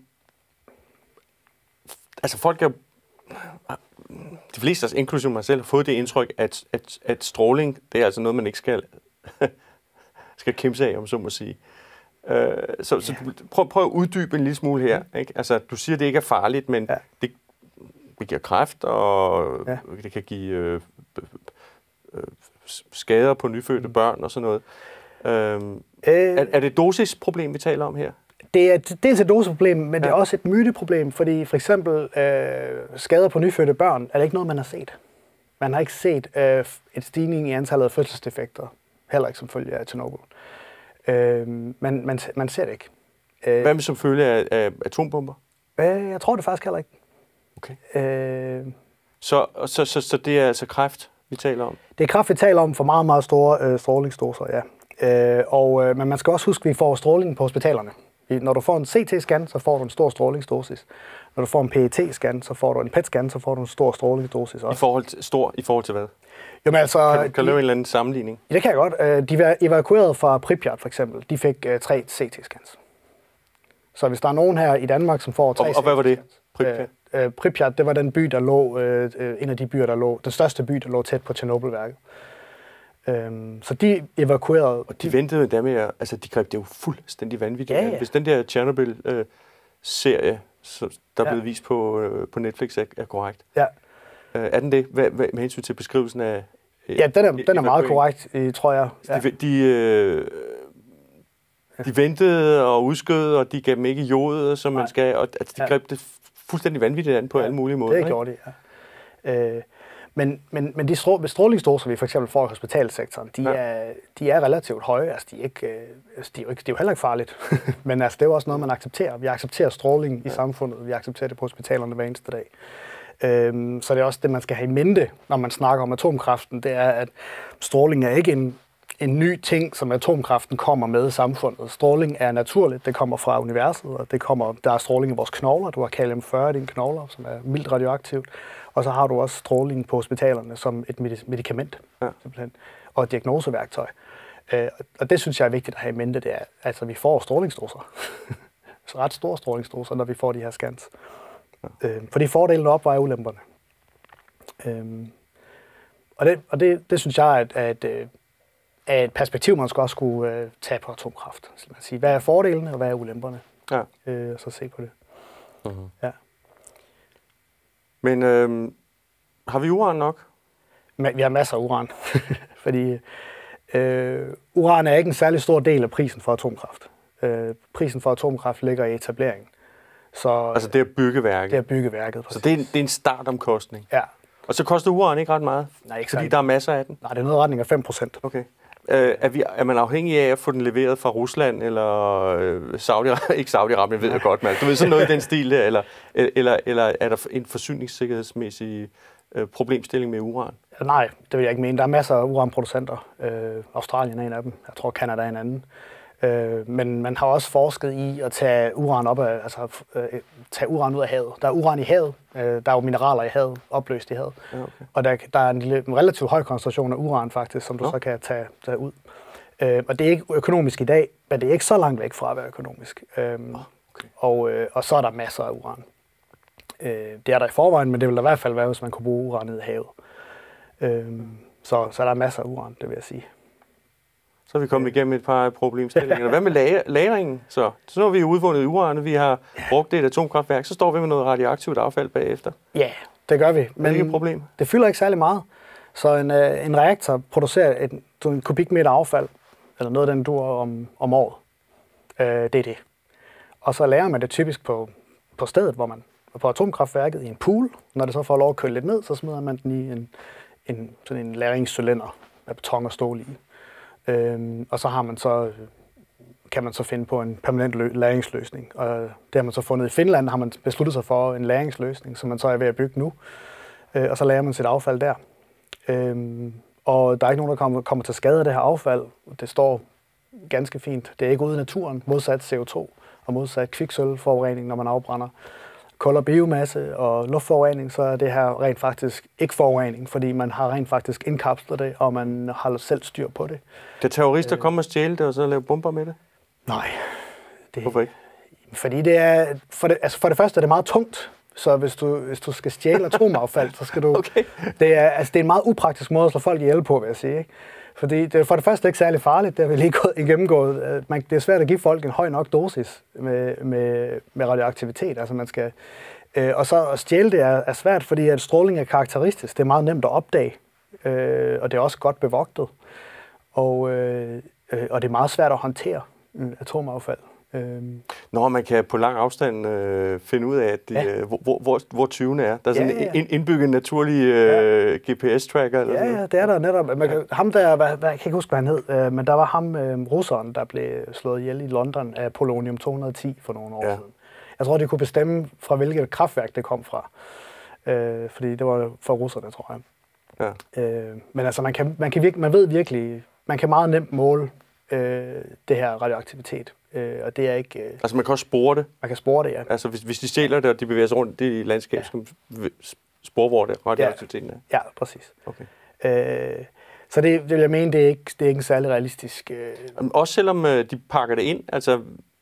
altså folk er, de fleste, altså inklusive mig selv, har fået det indtryk, at, at, at stråling, det er altså noget, man ikke skal, skal kæmpe sig af, om så må sige. Øh, så så ja. prøv, prøv at uddybe en lille smule her. Ikke? Altså, du siger, at det ikke er farligt, men ja. det, det giver kræft, og ja. det kan give øh, øh, skader på nyfødte børn og sådan noget. Øh, øh, er, er det et dosisproblem, vi taler om her? Det er dels et dosisproblem, men ja. det er også et myteproblem, fordi for eksempel øh, skader på nyfødte børn er det ikke noget, man har set. Man har ikke set øh, et stigning i antallet af fødselsdefekter, heller ikke som følge af Chernobyl. Øh, men man, man ser det ikke. Øh, Hvad med som følge af, af atombomber? Øh, jeg tror det faktisk heller ikke. Okay. Øh, så, så, så, så det er altså kræft, vi taler om? Det er kræft, vi taler om for meget, meget store øh, strålingsdoser, ja. Øh, og, øh, men man skal også huske, at vi får stråling på hospitalerne. Når du får en C T-scan, så får du en stor strålingsdosis. Når du får en P E T-scan, så får du en P E T-scan, så får du en stor strålingsdosis også. I forhold til, stor i forhold til hvad? Jamen, altså, kan du, kan du lave en eller anden sammenligning? Ja, det kan jeg godt. De var evakueret fra Pripyat for eksempel. De fik uh, tre C T-scans. Så hvis der er nogen her i Danmark, som får tre og, og hvad var det? Pripyat? Uh, uh, Pripyat, det var den by, der lå, uh, en af de byer, der lå, den største by, der lå tæt på Tjernobylværket. Øhm, så de evakuerede... Og de ventede med med at... Altså, de greb det jo fuldstændig vanvittigt. Ja, ja. Hvis den der Chernobyl-serie, øh, der er ja. blevet vist på, øh, på Netflix, er, er korrekt. Ja. Øh, er den det? Hvad, hvad, med hensyn til beskrivelsen af... Øh, ja, den er, den er meget korrekt, tror jeg. Ja. De, de, øh, de ventede og udskød, og de gav dem ikke jod, som Nej. man skal. Og altså, de ja. greb det fuldstændig vanvittigt an på ja, alle mulige måder. Det gjorde de, ja. Øh, Men, men, men de strålingsdoser, vi for eksempel får i hospitalsektoren, de, ja. er, de er relativt høje. Altså, de er, ikke, altså, de er jo ikke, det er jo heller ikke farligt. Men altså, det er jo også noget, man accepterer. Vi accepterer stråling ja. i samfundet. Vi accepterer det på hospitalerne hver eneste dag. Øhm, så det er også det, man skal have i mente, når man snakker om atomkraften. Det er, at stråling er ikke en, en ny ting, som atomkraften kommer med i samfundet. Stråling er naturligt. Det kommer fra universet, og det kommer, der er stråling i vores knogler. Du har kalium fyrre i dine knogler, som er mildt radioaktivt. Og så har du også stråling på hospitalerne som et medicament, ja. simpelthen, og et diagnoseværktøj. Øh, og det synes jeg er vigtigt at have i mente, det er, altså vi får strålingsdoser. Så ret store strålingsdoser, når vi får de her scans. Ja. Øh, fordi fordelene opvejer ulemperne. Øh, og det, og det, det synes jeg er et, er, et, er et perspektiv, man skal også skulle øh, tage på atomkraft. Så man sige, hvad er fordelene, og hvad er ulemperne? Ja. Øh, og så se på det. Uh-huh. Ja. Men øh, har vi uran nok? Men vi har masser af uran, fordi øh, uran er ikke en særlig stor del af prisen for atomkraft. Øh, prisen for atomkraft ligger i etableringen. Så, altså det er byggeværket? Det er byggeværket, præcis. Så det er, en, det er en startomkostning? Ja. Og så koster uran ikke ret meget? Nej, ikke fordi særlig. Der er masser af den? Nej, det er noget retning af fem procent. Okay. Øh, er, vi, er man afhængig af at få den leveret fra Rusland eller øh, Saudi-Arabien? Ikke Saudi-Arabien, ved jeg godt, men du ved sådan noget i den stil der, eller, eller, eller er der en forsyningssikkerhedsmæssig øh, problemstilling med uran? Nej, det vil jeg ikke mene. Der er masser af uranproducenter. Øh, Australien er en af dem. Jeg tror, Canada er en anden. Øh, men man har også forsket i at tage uran op af, altså øh, tage uran ud af havet. Der er uran i havet. Øh, der er jo mineraler i havet, opløst i havet. Ja, okay. Og der, der er en, lille, en relativt høj koncentration af uran faktisk, som du ja. så kan tage, tage ud. Øh, og det er ikke økonomisk i dag, men det er ikke så langt væk fra at være økonomisk. Øh, okay. og, øh, og så er der masser af uran. Øh, det er der i forvejen, men det vil der i hvert fald være, hvis man kunne bruge uran ned i havet. Øh, så, så er der masser af uran, det vil jeg sige. Så er vi kommet igennem et par problemstillinger. Hvad med lagringen så? Så nu har vi udvundet uran, vi har brugt det et atomkraftværk, så står vi med noget radioaktivt affald bagefter. Ja, det gør vi. Men er det ikke et problem? Det fylder ikke særlig meget. Så en, øh, en reaktor producerer et, en kubikmeter affald, eller noget af den dur om, om året. Øh, det er det. Og så lærer man det typisk på, på stedet, hvor man på atomkraftværket i en pool. Når det så får lov at køle lidt ned, så smider man den i en, en, sådan en lagringscylinder med beton og stål i. Øhm, og så har man så, kan man så finde på en permanent lø- lagringsløsning. Og det har man så fundet i Finland, har man besluttet sig for en lagringsløsning, som man så er ved at bygge nu. Øh, og så lagrer man sit affald der. Øhm, og der er ikke nogen, der kommer, kommer til skade af det her affald. Det står ganske fint. Det er ikke ude i naturen, modsat C O to og modsat kviksølvforurening, når man afbrænder kul og biomasse og luftforurening, så er det her rent faktisk ikke forurening, fordi man har rent faktisk indkapslet det, og man har selv styr på det. Kan terrorister øh, komme og stjæle det, og så lave bomber med det? Nej. Det, Hvorfor ikke? Fordi det er, for det, altså for det første er det meget tungt, så hvis du, hvis du skal stjæle atomaffald, så skal du... Okay. Det er, altså det er en meget upraktisk måde at slå folk ihjel på, vil jeg sige, ikke? Fordi det er for det første ikke særlig farligt, det har vi lige gået gennemgået. Man, det er svært at give folk en høj nok dosis med, med, med radioaktivitet. Altså man skal, øh, og så at stjæle det er, er svært, fordi at stråling er karakteristisk. Det er meget nemt at opdage, øh, og det er også godt bevogtet. Og, øh, øh, og det er meget svært at håndtere øh, atomaffald. Når man kan på lang afstand øh, finde ud af, at de, ja. øh, hvor, hvor, hvor tyvene er. Der er sådan ja, ja. en indbygget naturlig øh, ja. G P S-tracker. Eller ja, sådan. ja, det er der netop. Man kan, ja. Ham der, hvad, hvad, jeg kan ikke huske, hvad han hed, øh, men der var ham, øh, russeren, der blev slået ihjel i London af polonium to hundrede og ti for nogle år ja. siden. Jeg tror, de kunne bestemme, fra hvilket kraftværk det kom fra. Øh, fordi det var for russerne, tror jeg. Ja. Øh, men altså, man, kan, man, kan virke, man ved virkelig, man kan meget nemt måle øh, det her radioaktivitet. Øh, og det er ikke... Øh, altså man kan også spore det? Man kan spore det, ja. Altså hvis, hvis de stjæler det, og de bevæger sig rundt det i landskab, ja. skal man spore, hvor det radioaktiviteten er? Ja, præcis. Okay. Øh, så det, det vil jeg mene, det er ikke, det er ikke en særlig realistisk... Øh, også selvom øh, de pakker det ind, altså...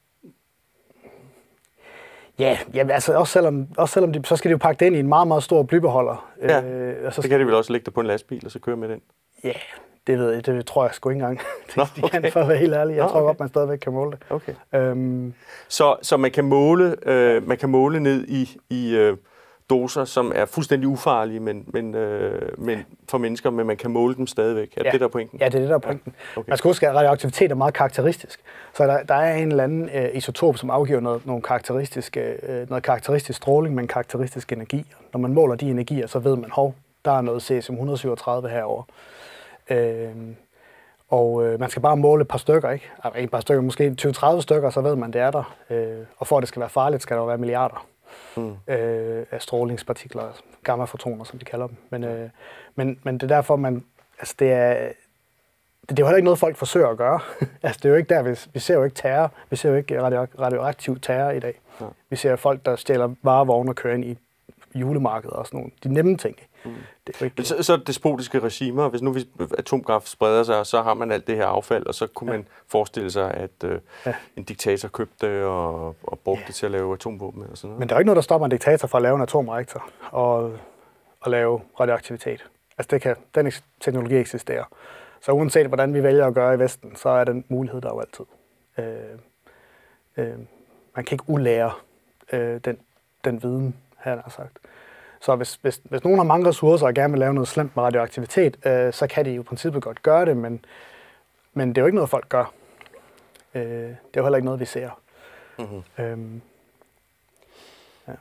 Ja, ja altså også selvom, også selvom de, så skal de jo pakke det ind i en meget, meget stor blybeholder. Ja, øh, og så, så kan de vel også lægge det på en lastbil, og så køre med den? Ja, det ved jeg, det tror jeg sgu ikke engang. Nå, de okay. kan, for at være helt ærlig. Jeg Nå, tror okay. godt, man stadigvæk kan måle det. Okay. Øhm, Så, så man kan måle, øh, man kan måle ned i, i øh, doser, som er fuldstændig ufarlige, men, men, øh, men for mennesker, men man kan måle dem stadigvæk. Er ja. det der er pointen? Ja, det er det der er pointen. Ja. Okay. Man skal huske, at radioaktivitet er meget karakteristisk. Så der, der er en eller anden øh, isotop, som afgiver noget, nogle karakteristiske, øh, noget karakteristisk stråling med en karakteristisk energi. Når man måler de energier, så ved man, hov, der er noget cesium et hundrede syvogtredive herovre. Øh, og øh, man skal bare måle et par stykker, ikke? Altså, ikke et par stykker, måske tyve til tredive stykker, så ved man, det er der. Øh, og for at det skal være farligt, skal der jo være milliarder mm. øh, af strålingspartikler, gammafotoner, som de kalder dem. Men, øh, men, men det er derfor, man... Altså, det er... Det, det er jo heller ikke noget, folk forsøger at gøre. altså, det er jo ikke der, vi, vi ser jo ikke terror. Vi ser jo ikke radio, radioaktiv terror i dag. Ja. Vi ser folk, der stjæler varevogne og kører ind i julemarkedet og sådan nogle. De nemme ting. Mm. Det er ikke... så, så despotiske regimer, hvis nu atomkraft spreder sig, så har man alt det her affald, og så kunne ja. man forestille sig, at øh, ja. en diktator købte det og, og brugte ja. det til at lave atomvåben og sådan noget. Men der er ikke noget, der stopper en diktator fra at lave en atomreaktor og, og lave radioaktivitet. Altså, det kan, den teknologi eksisterer. Så uanset hvordan vi vælger at gøre i Vesten, så er den mulighed der jo altid. Øh, øh, man kan ikke ulære øh, den, den viden, her har sagt. Så hvis, hvis, hvis nogen har mange ressourcer og gerne vil lave noget slemt med radioaktivitet, øh, så kan de jo i princippet godt gøre det, men, men det er jo ikke noget, folk gør. Øh, det er jo heller ikke noget, vi ser. Mm-hmm. Øhm, ja.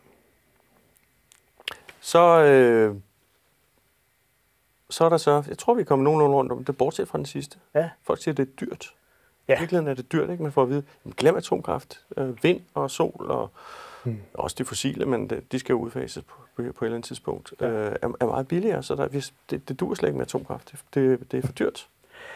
Så... Øh Så er der så, jeg tror, vi kommer nogenlunde rundt om det, bortset fra den sidste. Ja. Folk siger, at det er dyrt. Ja. I virkeligheden er det dyrt, ikke? Man får at vide, glem atomkraft, øh, vind og sol, og hmm. også de fossile, men det, de skal jo udfases på, på, på et eller andet tidspunkt, ja. øh, er, er meget billigere, så der, hvis, det, det duer slet ikke med atomkraft. Det, det er for dyrt.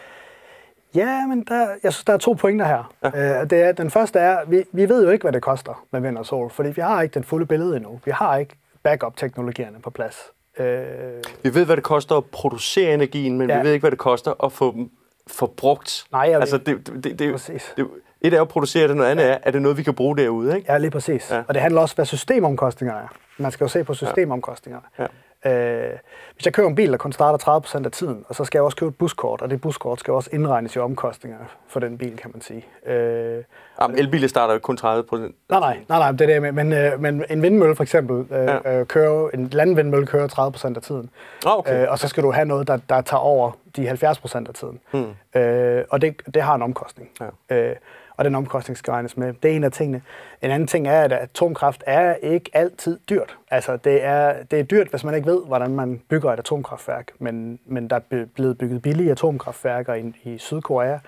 Ja, men der, jeg synes, der er to pointer her. Ja. Øh, det er, den første er, vi, vi ved jo ikke, hvad det koster med vind og sol, fordi vi har ikke den fulde billede endnu. Vi har ikke backup-teknologierne på plads. Øh... Vi ved, hvad det koster at producere energien, men ja. vi ved ikke, hvad det koster at få dem forbrugt. Nej, jeg altså, det, det, det, det, det, et er at producere det, noget andet ja. er, er det noget, vi kan bruge derude, ikke? Ja, lige præcis. Ja. Og det handler også om, hvad systemomkostninger er. Man skal jo se på systemomkostningerne. Ja. Øh, hvis jeg køber en bil, der kun starter tredive procent af tiden, og så skal jeg også købe et buskort, og det buskort skal også indregnes i omkostningerne for den bil, kan man sige. Øh, Jamen, elbiler starter jo kun tredive procent. Nej, nej, nej, nej, det er det med. Men, øh, men en vindmølle for eksempel, øh, ja. øh, kører, en landvindmølle kører tredive procent af tiden. Oh, okay. øh, og så skal du have noget, der, der tager over de halvfjerds procent af tiden. Hmm. Øh, og det, det har en omkostning. Ja. Øh, og den omkostning skal regnes med. Det er en af tingene. En anden ting er, at atomkraft er ikke altid dyrt. Altså, det er, det er dyrt, hvis man ikke ved, hvordan man bygger et atomkraftværk. Men, men der er blevet bygget billige atomkraftværker i, i Sydkorea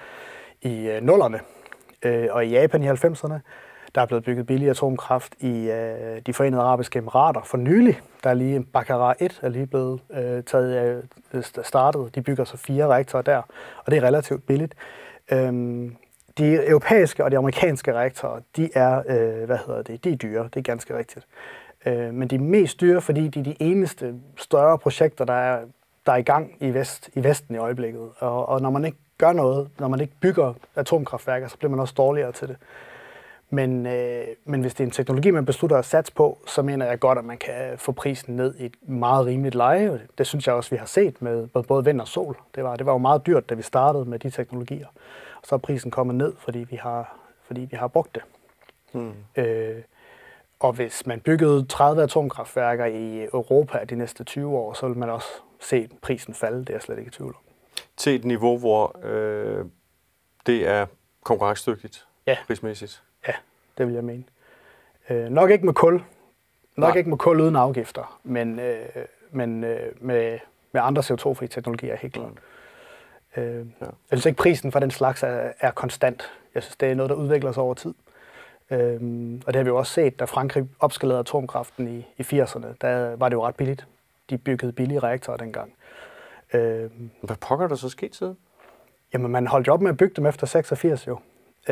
i øh, nullerne øh, og i Japan i halvfemserne. Der er blevet bygget billig atomkraft i øh, de Forenede Arabiske Emirater for nylig. Der er lige Baccarat et er lige blevet øh, taget, øh, startet. De bygger så fire reaktorer der, og det er relativt billigt. Øhm, De europæiske og de amerikanske reaktorer, de er, øh, hvad hedder det, de er dyre, det er ganske rigtigt. Øh, men de er mest dyre, fordi de er de eneste større projekter, der er, der er i gang i, vest, i Vesten i øjeblikket. Og, og når man ikke gør noget, når man ikke bygger atomkraftværker, så bliver man også dårligere til det. Men, øh, men hvis det er en teknologi, man beslutter at satse på, så mener jeg godt, at man kan få prisen ned i et meget rimeligt leje. Det synes jeg også, vi har set med både vind og sol. Det var, det var jo meget dyrt, da vi startede med de teknologier. Og så er prisen kommet ned, fordi vi har, fordi vi har brugt det. Hmm. Øh, og hvis man byggede tredive atomkraftværker i Europa de næste tyve år, så vil man også se prisen falde. Det er jeg slet ikke i tvivl om. Til et niveau, hvor øh, det er konkurrencedygtigt ja. prismæssigt? Ja, det vil jeg mene. Øh, nok ikke med kul. Nok Nej. ikke med kul uden afgifter, men, øh, men øh, med, med andre C O to-fri teknologier helt klart. Hmm. Øh, ja. Jeg synes ikke, prisen for den slags er, er konstant. Jeg synes, det er noget, der udvikler sig over tid. Øhm, og det har vi jo også set, da Frankrig opskalerede atomkraften i, i firserne. Der var det jo ret billigt. De byggede billige reaktorer dengang. Øhm, Hvad pokker der så sket siden? Jamen, man holdt jo op med at bygge dem efter seksogfirs jo.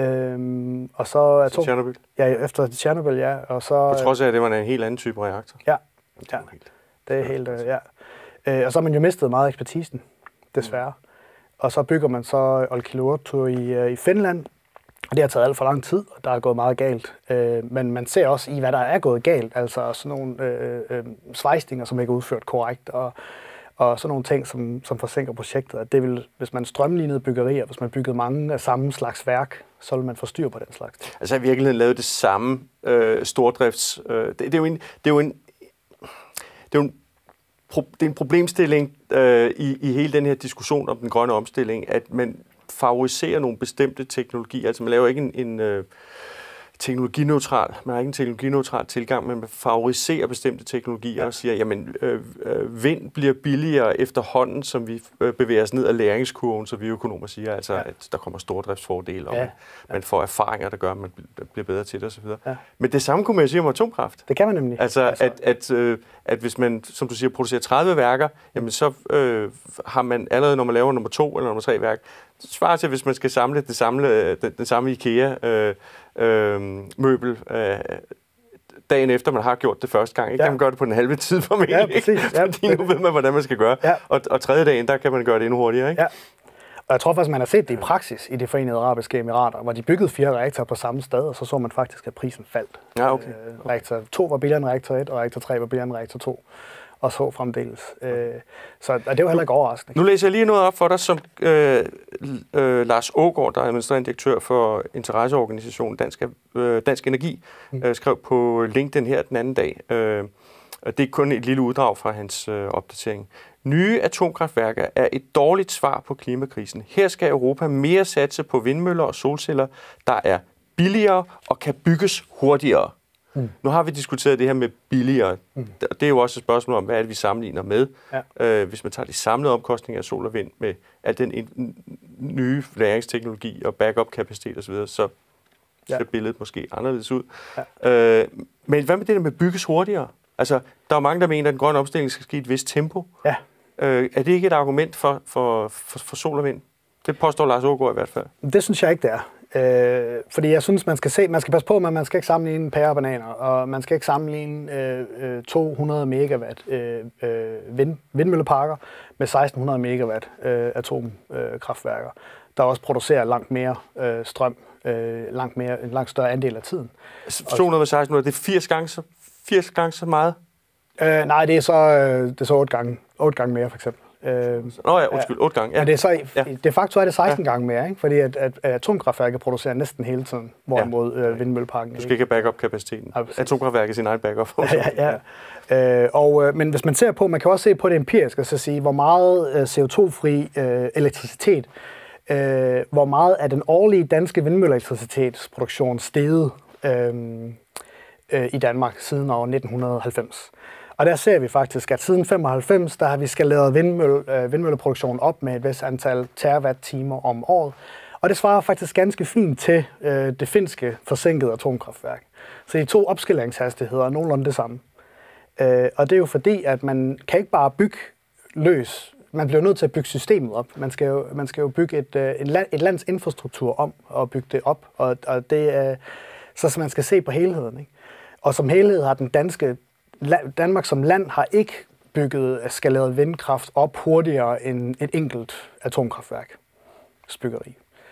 Øhm, og så atom... Tjernobyl? Ja, efter Tjernobyl, ja. Og så, på trods af, at det var en helt anden type reaktor? Ja, ja. Det er helt, øh, ja. Øh, og så har man jo mistet meget ekspertisen, desværre. Mm. Og så bygger man så Olkiluoto i, i Finland, og det har taget alt for lang tid, og der er gået meget galt. Øh, men man ser også i, hvad der er gået galt, altså sådan nogle øh, øh, svejsninger, som ikke er udført korrekt, og, og sådan nogle ting, som, som forsinker projektet. At det vil, hvis man strømlinede byggerier, hvis man byggede mange af samme slags værk, så vil man få styr på den slags. Altså i virkeligheden lavet det samme øh, stordrifts... Øh, det, det er jo en... Det er jo en, det er jo en det er en problemstilling øh, i, i hele den her diskussion om den grønne omstilling, at man favoriserer nogle bestemte teknologier. Altså man laver ikke en, en øh, teknologineutral, man har ikke en teknologineutral tilgang, men man favoriserer bestemte teknologier ja. og siger, jamen øh, øh, vind bliver billigere efterhånden, som vi øh, bevæger os ned ad læringskurven, så vi økonomer siger, altså ja. at der kommer stordriftsfordele, og ja. man, man får erfaringer, der gør, at man bliver bedre til det osv. Ja. Men det samme kunne man sige om atomkraft. Det kan man nemlig. Altså, altså. At, at, øh, at hvis man, som du siger, producerer tredive værker, jamen så øh, har man allerede, når man laver nummer to eller nummer tre værk, svarer til, hvis man skal samle det samle, den, den samme IKEA øh, øh, møbel øh, dagen efter, man har gjort det første gang. Ikke? Ja. Kan man gøre det på den halve tid formentlig, ja, præcis. Ja. Fordi nu ved man, hvordan man skal gøre. Ja. Og, og tredje dagen, der kan man gøre det endnu hurtigere. Ikke? Ja. Og jeg tror faktisk, man har set det i praksis i de Forenede Arabiske Emirater, hvor de byggede fire reaktorer på samme sted, og så så man faktisk, at prisen faldt. Ja, okay. Øh, reaktor to var billigere end reaktor et, og reaktor tre var billigere end reaktor to. Og så fremdeles. Øh, så og det var heller ikke overraskende. Nu læser jeg lige noget op for dig, som øh, øh, Lars Aagaard, der er administrerende direktør for interesseorganisationen Dansk, øh, Dansk Energi, øh, skrev på LinkedIn her den anden dag. Øh, og det er kun et lille uddrag fra hans øh, opdatering. Nye atomkraftværker er et dårligt svar på klimakrisen. Her skal Europa mere satse på vindmøller og solceller, der er billigere og kan bygges hurtigere. Mm. Nu har vi diskuteret det her med billigere. Mm. Det er jo også et spørgsmål om, hvad er det, vi sammenligner med. Ja. Øh, hvis man tager de samlede omkostninger af sol og vind med al den in- nye læringsteknologi og backup-kapacitet osv., så ser ja. billedet måske anderledes ud. Ja. Øh, men hvad med det der med bygges hurtigere? Altså, der er mange, der mener, at den grønne omstilling skal ske i et vist tempo. Ja. Øh, er det ikke et argument for, for, for, for sol og vind? Det påstår Lars Aagaard i hvert fald. Det synes jeg ikke, det er. Øh, fordi jeg synes, man skal se, man skal passe på, at man skal ikke sammenligne pærer og bananer, og man skal ikke sammenligne øh, to hundrede megawatt øh, øh, vind, vindmølleparker med seksten hundrede megawatt øh, atomkraftværker, øh, der også producerer langt mere øh, strøm, øh, langt mere, en langt større andel af tiden. to hundrede med seksten hundrede, det er firs gange så, firs gange så meget? Øh, nej, det er så, øh, det er så otte gange, otte gange mere, for eksempel. Øh, Nå ja, undskyld, otte gange. Ja. Men det er så, ja. de facto er det seksten ja. gange mere, ikke? Fordi at, at, at atomkraftværket producerer næsten hele tiden, hvorimod ja. øh, vindmølleparken. Du skal ikke have backup-kapaciteten. Ja, atomkraftværket er sin egen backup. ja, ja, ja. Øh, og, øh, men hvis man ser på, man kan også se på det empirisk, og så sige, hvor meget øh, C O to fri øh, elektricitet, øh, hvor meget af den årlige danske vindmølleelektricitetsproduktion steget øh, øh, i Danmark siden år nitten halvfems. Og der ser vi faktisk, at siden femoghalvfems, der har vi skaleret vindmølle, øh, vindmølleproduktionen op med et vist antal terawatt-timer om året. Og det svarer faktisk ganske fint til øh, det finske forsinkede atomkraftværk. Så de to opskalingshastigheder er nogenlunde det samme. Øh, og det er jo fordi, at man kan ikke bare bygge løs. Man bliver nødt til at bygge systemet op. Man skal jo, man skal jo bygge et, øh, et, land, et lands infrastruktur om og bygge det op. Og, og det er, så, så man skal se på helheden. Ikke? Og som helhed har den danske Danmark som land har ikke bygget skaleret vindkraft op hurtigere end et enkelt atomkraftværk byggeri.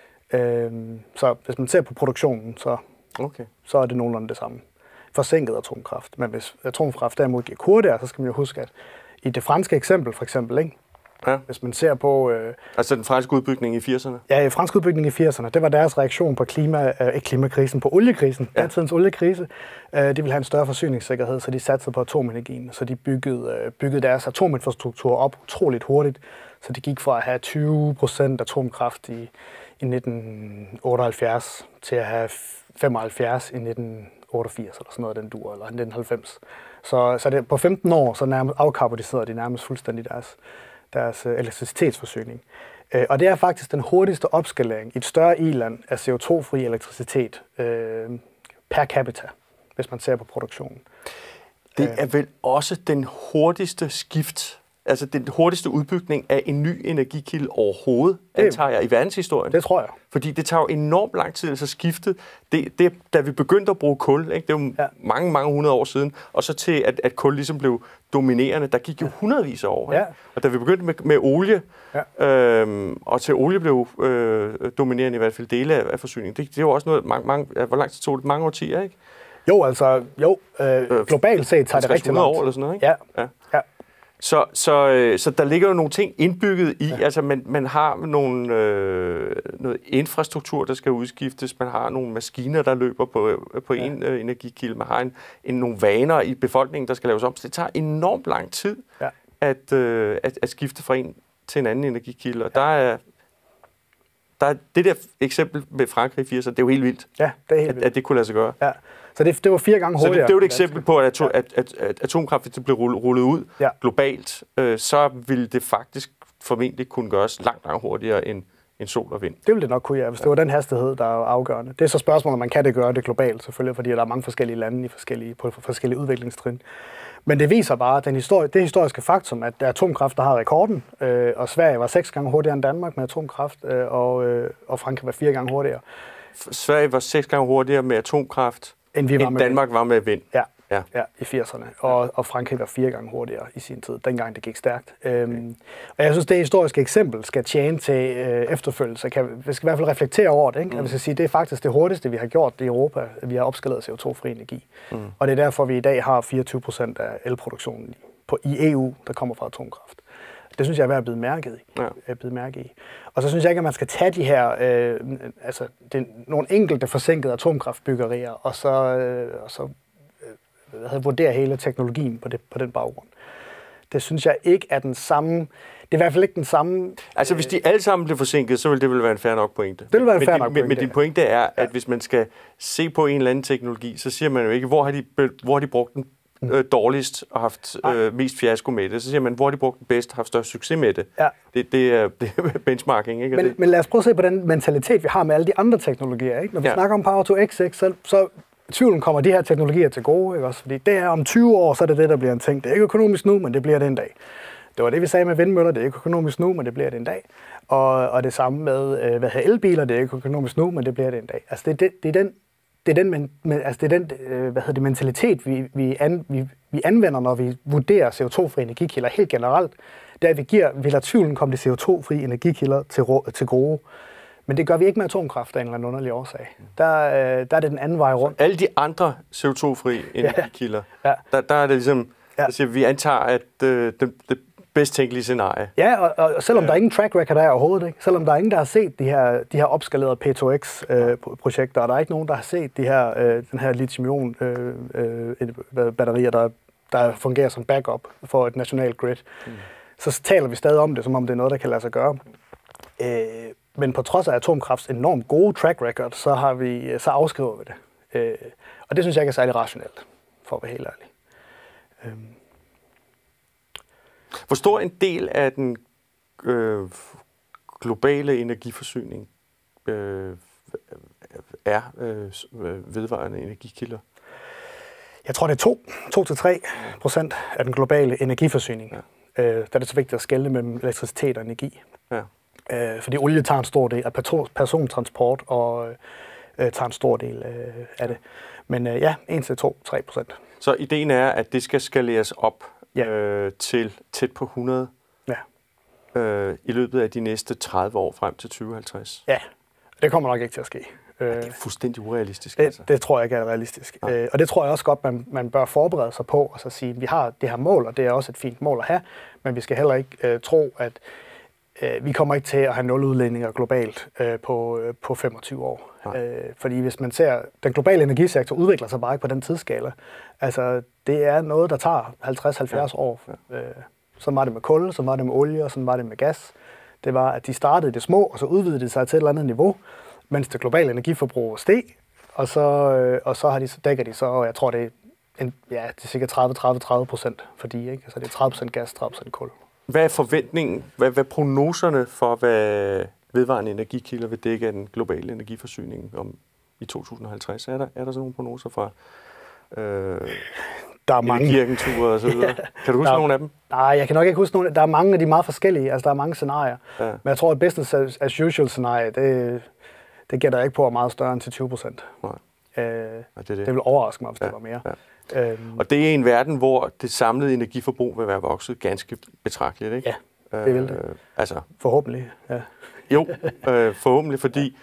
Øhm, så hvis man ser på produktionen, så, okay. så er det nogenlunde det samme. Forsinket atomkraft. Men hvis atomkraft derimod giver hurtigere, så skal man jo huske, at i det franske eksempel for eksempel, ikke? Ja. Hvis man ser på... Øh, altså den franske udbygning i firserne? Ja, fransk udbygning i firserne. Det var deres reaktion på klima, øh, ikke klimakrisen, på oliekrisen. Ja. Datidens oliekrise. Øh, de ville have en større forsyningssikkerhed, så de satsede på atomenergien. Så de byggede, øh, byggede deres atominfrastruktur op utroligt hurtigt. Så de gik fra at have tyve procent atomkraft i, i nitten otteoghalvfjerds til at have femoghalvfjerds i nitten otteogfirs eller sådan noget den dur, eller nitten halvfems. Så, så det, på femten år så nærmest afkarboniserede de nærmest fuldstændig deres deres elektricitetsforsyning. Og det er faktisk den hurtigste opskalering i et større i-land af C O to fri elektricitet øh, per capita, hvis man ser på produktionen. Det er vel også den hurtigste skift, altså den hurtigste udbygning af en ny energikilde overhovedet, antager jeg, i verdenshistorien. Det tror jeg. Fordi det tager jo enormt lang tid, altså skiftet. Det, det, da vi begyndte at bruge kul, ikke? Det er jo ja. mange, mange hundrede år siden, og så til, at, at kul ligesom blev dominerende, der gik jo hundredvis af år. Ja. Og da vi begyndte med, med olie, ja. øhm, og til olie blev øh, dominerende i hvert fald dele af, af forsyningen, det, det er jo også noget, mange, mange, hvor lang tid tog det? Mange årtier, ikke? Jo, altså, jo, øh, globalt set tager det rigtig langt. år eller sådan noget, ikke? Ja, ja. ja. Så, så, så der ligger jo nogle ting indbygget i, ja. altså man, man har nogle, øh, noget infrastruktur, der skal udskiftes, man har nogle maskiner, der løber på, på ja. en øh, energikilde, man har en, en, nogle vaner i befolkningen, der skal laves om, så det tager enormt lang tid ja. at, øh, at, at skifte fra en til en anden energikilde, og ja. der er der er det der eksempel med Frankrig i firserne, det er jo helt vildt, ja, det er helt at, vildt. at det kunne lade sig gøre. Ja. Så det, det var fire gange hurtigere. Så det, det er jo et eksempel på, at, atom, at, at, at atomkraft, hvis det blev rullet, rullet ud ja. globalt, øh, så ville det faktisk formentlig kunne gøres langt, langt hurtigere end, end sol og vind. Det ville det nok kunne, ja, hvis det var den hastighed, der er afgørende. Det er så spørgsmålet, om man kan det gøre det globalt, selvfølgelig, fordi der er mange forskellige lande i forskellige, på forskellige udviklingstrin. Men det viser bare den historie, det historiske faktum, at atomkraft, der har rekorden, øh, og Sverige var seks gange hurtigere end Danmark med atomkraft, øh, og, øh, og Frankrig var fire gange hurtigere. Sverige var seks gange hurtigere med atomkraft, end, vi var end med Danmark vind. var med vind. Ja, ja. ja i firserne. Og, og Frankrig var fire gange hurtigere i sin tid, dengang det gik stærkt. Okay. Øhm, og jeg synes, det historiske eksempel skal tjene til øh, efterfølgelse. Kan, vi skal i hvert fald reflektere over det. Ikke? Mm. Jeg vil sige, det er faktisk det hurtigste, vi har gjort i Europa. Vi har opskaleret C O to fri energi. Mm. Og det er derfor, vi i dag har fireogtyve procent af elproduktionen på, i E U, der kommer fra atomkraft. Det synes jeg er værd at bide mærke i. Ja. Bide mærke i. Og så synes jeg ikke, at man skal tage de her, øh, altså det, nogle enkelte forsinkede atomkraftbyggerier, og så, øh, og så øh, vurdere hele teknologien på, det, på den baggrund. Det synes jeg ikke er den samme, det er i hvert fald ikke den samme... Altså hvis de alle sammen bliver forsinket, så vil det vel være en fair nok pointe. Det vil være en fair nok pointe. Men din pointe er, at ja. hvis man skal se på en eller anden teknologi, så siger man jo ikke, hvor har de, hvor har de brugt den øh, dårligst og haft øh, mest fiasko med det. Så siger man, hvor har de brugt den bedst og haft størst succes med det. Ja. Det, det, er, det er benchmarking, ikke? Men, det. men lad os prøve at se på den mentalitet, vi har med alle de andre teknologier. Ikke? Når vi ja. snakker om Power to X, så, så tvivlen kommer de her teknologier til gode. Ikke? Også fordi det er om tyve år, så er det det, der bliver en ting. Det er ikke økonomisk nu, men det bliver det en dag. Det var det, vi sagde med vindmøller. Det er ikke økonomisk nu, men det bliver det en dag. Og, og det samme med øh, hvad hedder elbiler. Det er ikke økonomisk nu, men det bliver det en dag. Altså det, det, det er den, det er den, men, altså det er den øh, hvad hedder det, mentalitet, vi, vi, an, vi, vi anvender, når vi vurderer C O to fri energikilder helt generelt. Det er, at vi giver, vi lader tvivlen komme de C O to fri energikilder til, til gode. Men det gør vi ikke med atomkraft af en eller anden underlig årsag. Der, øh, der er det den anden vej rundt. Så alle de andre C O to fri energikilder, ja. Ja. Der, der er det ligesom, ja. der siger, vi antager, at øh, det, det bedst tænkelige scenarie. Ja, og, og selvom ja. der er ingen track record der overhovedet, ikke? Selvom der er ingen, der har set de her, de her opskalerede P to X-projekter, øh, og der er ikke nogen, der har set de her, øh, den her lithium-ion-batterier, øh, der, der fungerer som backup for et nationalt grid, mm. så taler vi stadig om det, som om det er noget, der kan lade sig gøre. Øh, men på trods af atomkrafts enormt gode track record, så, har vi, så afskriver vi det. Øh, og det synes jeg ikke er særlig rationelt, for at være helt ærlig. Øh. Hvor stor en del af den øh, globale energiforsyning øh, er øh, vedvarende energikilder? Jeg tror, det er to, to til tre procent af den globale energiforsyning. Ja. Øh, der er det så vigtigt at skelne mellem elektricitet og energi. Ja. Øh, fordi olie tager en stor del af persontransport og øh, tager en stor del øh, af det. Men øh, ja, en til to, tre procent. Så ideen er, at det skal skaleres op ja. øh, til tæt på hundrede ja. øh, i løbet af de næste tredive år frem til tyve halvtreds? Ja, det kommer nok ikke til at ske. Ja, det er fuldstændig urealistisk. Det, altså. det tror jeg ikke er realistisk. Ja. Øh, og det tror jeg også godt, man, man bør forberede sig på, og så sige, at vi har det her mål, og det er også et fint mål at have, men vi skal heller ikke øh, tro, at øh, vi kommer ikke til at have nul udledninger globalt øh, på, øh, på femogtyve år. Øh, fordi hvis man ser, den globale energisektor udvikler sig bare ikke på den tidsskala. Altså, det er noget, der tager halvtreds til halvfjerds ja. år. Øh, sådan var det med kul, sådan var det med olie, og sådan var det med gas. Det var, at de startede det små, og så udvidede de sig til et eller andet niveau, mens det globale energiforbrug steg, og så, øh, og så har de, dækker de så, og jeg tror, det er, en, ja, det er cirka tredive til tredive procent for de, ikke? Altså det er tredive procent gas, tredive procent kul. Hvad er forventningen, hvad, hvad er prognoserne for, hvad vedvarende energikilder vil dække af den globale energiforsyning om i to tusind og halvtreds? Er der, er der sådan nogle prognoser fra øh, der er mange energiagenturer og så videre? Ja, kan du huske der, nogle af dem? Nej, jeg kan nok ikke huske nogle. Der er mange af de meget forskellige, altså der er mange scenarier. Ja. Men jeg tror, at business as usual scenarie, det, det gætter jeg ikke på er meget større end til tyve procent. Nej. Øh, ja, det, det. det vil overraske mig, hvis ja, det var mere. Ja. Øhm, og det er en verden, hvor det samlede energiforbrug vil være vokset ganske betragteligt, ikke? Ja, det vil det. Øh, altså, forhåbentlig, ja. Jo, øh, forhåbentlig, fordi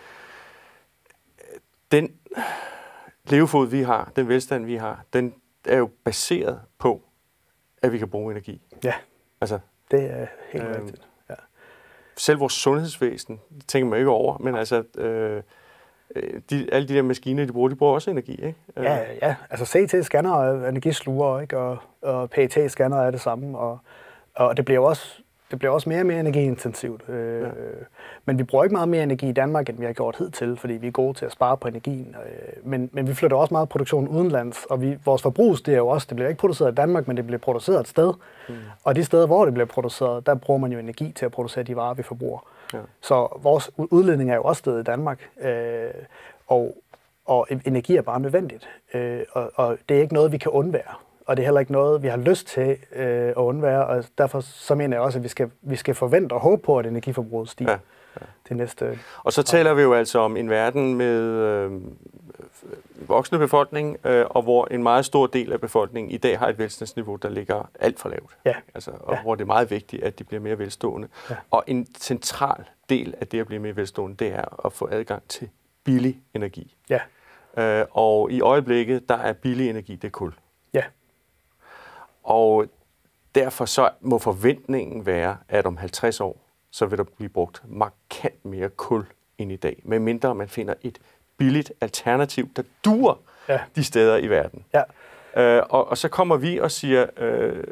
den levefod, vi har, den velstand, vi har, den er jo baseret på, at vi kan bruge energi. Ja. Altså, det er helt øh, rigtigt. Ja. Selv vores sundhedsvæsen, det tænker man ikke over, men altså, øh, de, alle de der maskiner, de bruger, de bruger også energi, ikke? Ja, ja. Altså C T-scanner og energisluger, ikke? Og, og P E T-scanner er det samme, og, og det bliver også det bliver også mere og mere energiintensivt. Øh, ja. Men vi bruger ikke meget mere energi i Danmark, end vi har gjort hidtil, fordi vi er gode til at spare på energien. Øh, men, men vi flytter også meget produktion udenlands, og vi, vores forbrug, det er jo også, det bliver ikke produceret i Danmark, men det bliver produceret et sted. Mm. Og de steder, hvor det bliver produceret, der bruger man jo energi til at producere de varer, vi forbruger. Ja. Så vores udledning er jo også stedet i Danmark, øh, og, og energi er bare nødvendigt. Øh, og, og det er ikke noget, vi kan undvære. Og det er heller ikke noget, vi har lyst til øh, at undvære, og derfor så mener jeg også, at vi skal, vi skal forvente og håbe på, at energiforbruget stiger ja, ja. til næste. Og så taler vi jo altså om en verden med øh, voksende befolkning, øh, og hvor en meget stor del af befolkningen i dag har et velstandsniveau, der ligger alt for lavt. Ja. Altså, og ja. hvor det er meget vigtigt, at de bliver mere velstående. Ja. Og en central del af det at blive mere velstående, det er at få adgang til billig energi. Ja. Øh, og i øjeblikket, der er billig energi, det er kul. Ja. Og derfor så må forventningen være, at om halvtreds år, så vil der blive brugt markant mere kul end i dag, medmindre man finder et billigt alternativ, der duer ja. de steder i verden. Ja. Øh, og, og så kommer vi og siger øh,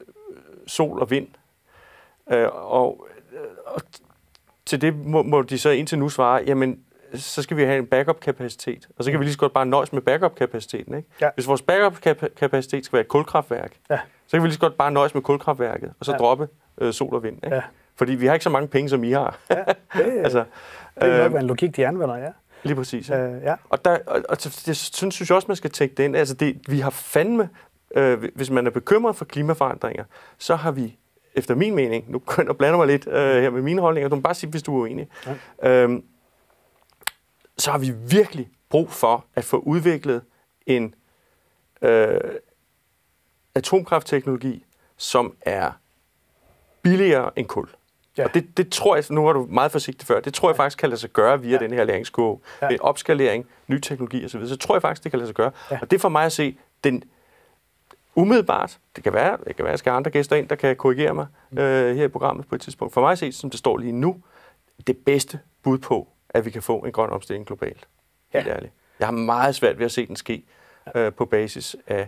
sol og vind, øh, og, og til det må, må de så indtil nu svare, jamen, så skal vi have en backup-kapacitet, og så kan vi lige så godt bare nøjes med backup-kapaciteten, ikke? Ja. Hvis vores backup-kapacitet skal være et kulkraftværk, ja. så kan vi lige så godt bare nøjes med kulkraftværket, og så ja. droppe øh, sol og vind, ikke? Ja. Fordi vi har ikke så mange penge, som I har. Ja, det, altså, det er nok øh, en logik, de anvender, ja. Lige præcis, ja. Øh, ja. Og, der, og, og det synes, synes jeg også, man skal tænke det ind. Altså, det, vi har fandme, øh, hvis man er bekymret for klimaforandringer, så har vi, efter min mening, nu kan jeg blande mig lidt øh, her med mine holdninger, du må bare sige, hvis du er uenig, ja. øh, så har vi virkelig brug for at få udviklet en øh, atomkraftteknologi, som er billigere end kul. Ja. Og det, det tror jeg, nu var du meget forsigtig før, det tror jeg faktisk kan lade sig gøre via ja. den her læringskurve. Ja. Ved opskalering, ny teknologi osv., så tror jeg faktisk, det kan lade sig gøre. Ja. Og det er for mig at se, den umiddelbart, det kan være, det kan være, jeg skal have andre gæster ind, der kan korrigere mig øh, her i programmet på et tidspunkt. For mig at se, som det står lige nu, det bedste bud på, at vi kan få en grøn omstilling globalt. Helt ja. ærligt. Jeg har meget svært ved at se den ske øh, på basis af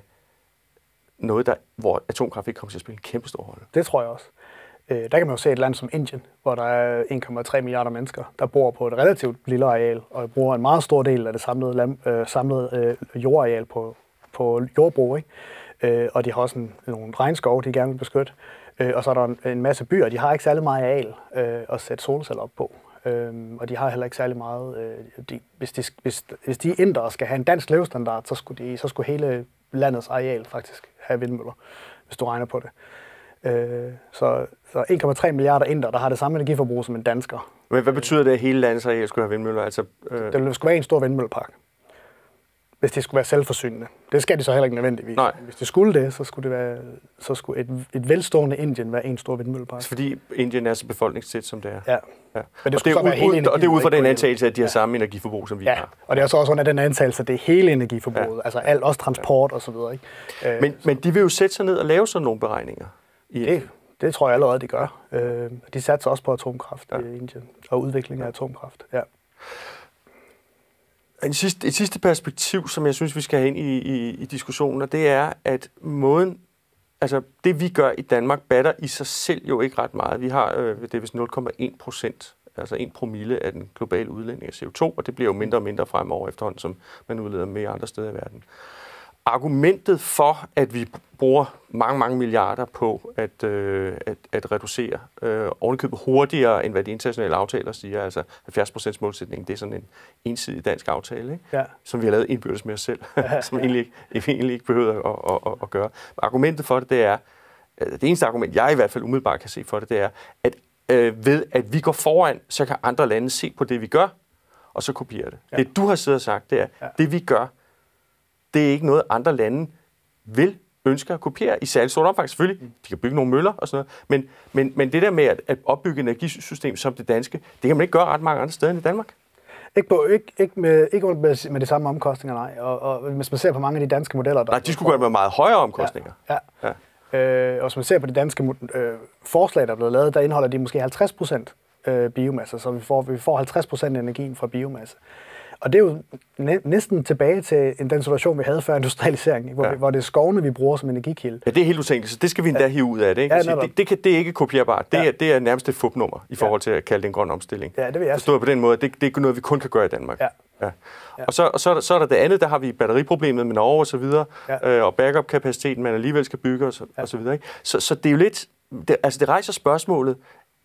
noget, der, hvor atomkraft ikke kommer til at spille en kæmpe stor rolle. Det tror jeg også. Øh, der kan man jo se et land som Indien, hvor der er en komma tre milliarder mennesker, der bor på et relativt lille areal, og bruger en meget stor del af det samlede, land, øh, samlede øh, jordareal på, på jordbrug. Ikke? Øh, og de har også en, nogle regnskov, de gerne vil beskytte. Øh, og så er der en, en masse byer, de har ikke særlig meget areal øh, at sætte solceller op på. Øhm, og de har heller ikke særlig meget. Øh, de, hvis, de, hvis, hvis de indere skal have en dansk levestandard, så skulle, de, så skulle hele landets areal faktisk have vindmøller, hvis du regner på det. Øh, så så en komma tre milliarder indere, der har det samme energiforbrug som en dansker. Men hvad betyder det, at hele landets areal skulle have vindmøller? Altså, øh... Det skulle være en stor vindmøllepark, hvis de skulle være selvforsynende. Det skal de så heller ikke nødvendigvis. Nej. Hvis de skulle det, så skulle, det være, så skulle et, et velstående Indien være en stor vindmøllepark. Fordi Indien er så befolkningstæt, som det er. Ja. Ja. Men det og, det er ud, ud, og det er ud fra den antagelse, at de har ja. samme energiforbrug, som vi ja. har. Og det er så også under den antagelse, at det er hele energiforbruget. Ja. Altså alt, også transport ja. og så videre. Ikke? Men, men de vil jo sætte sig ned og lave sådan nogle beregninger. I det, det tror jeg allerede, de gør. Øh, de satser også på atomkraft ja. i Indien, og udvikling af atomkraft. Ja. Et sidste, et sidste perspektiv, som jeg synes, vi skal have ind i, i, i diskussionen, det er, at måden, altså det vi gør i Danmark, batter i sig selv jo ikke ret meget. Vi har, øh, det er vist nul komma en procent, altså en promille af den globale udledning af C O to, og det bliver jo mindre og mindre fremover efterhånden, som man udleder mere andre steder i verden. Argumentet for, at vi bruger mange, mange milliarder på at, øh, at, at reducere øh, ovenikøbet hurtigere, end hvad de internationale aftaler siger, altså halvfjerds procent målsætning, det er sådan en ensidig dansk aftale, ikke? Ja. Som vi har lavet indbyrdes med os selv, ja, som ja. egentlig, ikke, egentlig ikke behøver at, at, at, at gøre. Argumentet for det, det er, det eneste argument, jeg i hvert fald umiddelbart kan se for det, det er, at øh, ved at vi går foran, så kan andre lande se på det, vi gør, og så kopiere det. Ja. Det, du har siddet og sagt, det er, ja. det vi gør, det er ikke noget, andre lande vil ønske at kopiere i særlig stort omfang. Selvfølgelig, de kan bygge nogle møller og sådan noget, men, men, men det der med at, at opbygge et energisystem som det danske, det kan man ikke gøre ret mange andre steder end i Danmark. Ikke, på, ikke, ikke, med, ikke med, med de samme omkostninger, nej. Og, og hvis man ser på mange af de danske modeller... Der nej, de skulle gøre det med meget højere omkostninger. Ja, ja. ja. Øh, og hvis man ser på de danske øh, forslag, der er blevet lavet, der indeholder de måske halvtreds procent øh, biomasse, så vi får, vi får halvtreds procent af energien fra biomasse. Og det er jo næ- næsten tilbage til den situation, vi havde før industrialiseringen, hvor, ja. vi, hvor det er skovene, vi bruger som energikilde. Ja, det er helt utænkeligt, så det skal vi endda ja. hive ud af det. Ikke? Ja, det, det, kan, det er ikke kopierbart. Det, ja. er, det er nærmest et fupnummer i forhold til at kalde det en grøn omstilling. Ja, det vil jeg Forstået på den måde, det, det er noget, vi kun kan gøre i Danmark. Ja. Ja. Ja. Og, så, og så, er der, så er der det andet, der har vi batteriproblemet med Norge og så videre, ja. øh, og backup-kapaciteten, man alligevel skal bygge og så, ja. og så videre. Ikke? Så, så det er jo lidt, det, altså det rejser spørgsmålet,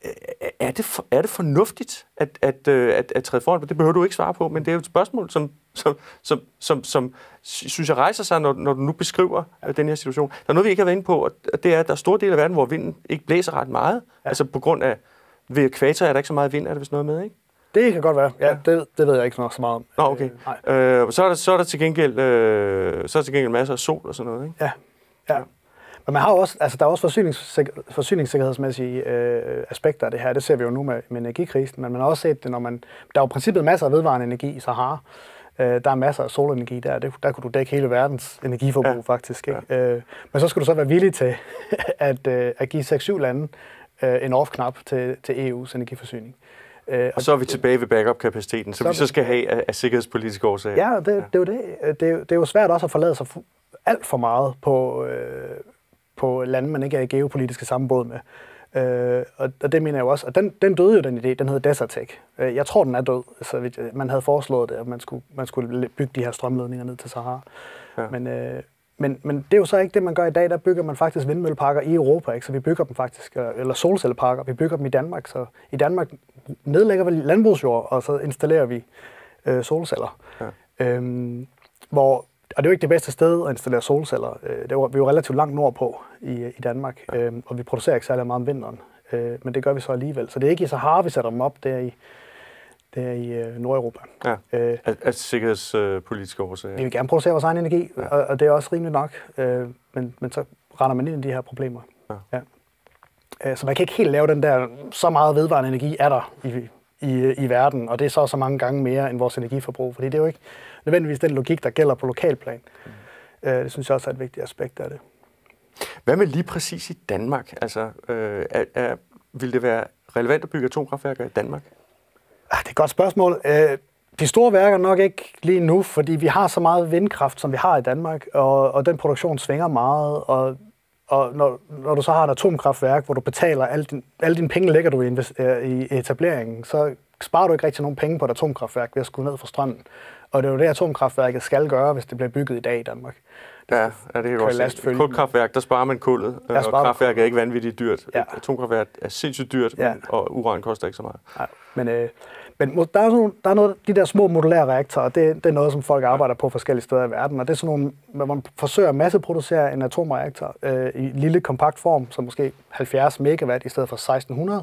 er det, for, er det fornuftigt at, at, at, at træde foran? Det behøver du ikke svare på, men det er jo et spørgsmål, som, som, som, som, som synes jeg rejser sig, når, når du nu beskriver ja. den her situation. Der er noget, vi ikke har været inde på, og det er, at der er store dele af verden, hvor vinden ikke blæser ret meget. Ja. Altså på grund af, ved ekvator er der ikke så meget vind, er der vist noget med, ikke? Det kan godt være. Ja, ja. Det, det ved jeg ikke så meget om. Nå, okay. Øh, øh, så, er der, så er der til gengæld, øh, så er der til gengæld masser af sol og sådan noget, ikke? Ja, ja. Men man har også, altså der er også forsynings- forsyningssikkerhedsmæssige øh, aspekter af det her. Det ser vi jo nu med, med energikrisen, men man har også set det, når man... Der er jo i princippet masser af vedvarende energi i Sahara. Øh, der er masser af solenergi der. Det, der kunne du dække hele verdens energiforbrug, ja. faktisk. Ikke? Ja. Øh, men så skal du så være villig til at, øh, at give seks syv lande øh, en off-knap til, til E U's energiforsyning. Øh, og så er vi tilbage ved backup-kapaciteten, som så vi så skal have af, af sikkerhedspolitiske årsager. Ja, det, ja. det er jo det. Det er, det er jo svært også at forlade sig alt for meget på... Øh, på lande, man ikke er i geopolitiske sammenbåd med. Øh, og, og det mener jeg jo også. Og den, den døde jo, den idé. Den hedder Desertec. Øh, jeg tror, den er død. Så man havde foreslået det, at man skulle, man skulle bygge de her strømledninger ned til Sahara. Ja. Men, øh, men, men det er jo så ikke det, man gør i dag. Der bygger man faktisk vindmølleparker i Europa. Ikke? Så vi bygger dem faktisk, eller solcelleparker. Vi bygger dem i Danmark. Så i Danmark nedlægger vi landbrugsjord, og så installerer vi øh, solceller. Ja. Øhm, hvor Og det er jo ikke det bedste sted at installere solceller. Det er jo, vi er jo relativt langt nordpå i, i Danmark, ja. øhm, og vi producerer ikke særlig meget om vinteren. Øh, men det gør vi så alligevel. Så det er ikke i Sahara, vi sætter dem op, det er i, det er i øh, Nordeuropa. Ja. Øh, af, af sikkerhedspolitiske årsager. Vi vil gerne producere vores egen energi, ja. og, og det er også rimeligt nok. Øh, men, men så render man ind i de her problemer. Ja. Ja. Øh, så man kan ikke helt lave den der, så meget vedvarende energi er der i, i, i verden, og det er så så mange gange mere end vores energiforbrug, fordi det er jo ikke nødvendigvis den logik, der gælder på lokalplan. Mm. Øh, det synes jeg også er et vigtigt aspekt af det. Hvad med lige præcis i Danmark? Altså, øh, er, er, vil det være relevant at bygge atomkraftværker i Danmark? Ah, det er et godt spørgsmål. Øh, de store værker nok ikke lige nu, fordi vi har så meget vindkraft, som vi har i Danmark, og, og den produktion svinger meget, og Og når, når du så har et atomkraftværk, hvor du betaler alle, din, alle dine penge, lægger du i, i etableringen, så sparer du ikke rigtig nogen penge på et atomkraftværk ved at skulle ned for strømmen. Og det er jo det, atomkraftværket skal gøre, hvis det bliver bygget i dag i Danmark. Det ja, ja, det er godt. Kulkraftværk, der sparer man kullet, og kraftværk er ikke vanvittigt dyrt. Ja. Atomkraftværk er sindssygt dyrt, ja. men, og uran koster ikke så meget. Ja, men øh, men der er, sådan, der er noget, de der små modulære reaktorer, det, det er noget, som folk arbejder på forskellige steder i verden, og det er sådan nogle, hvor man forsøger at masseproducere en atomreaktor øh, i lille kompakt form, så måske halvfjerds megawatt i stedet for seksten hundrede.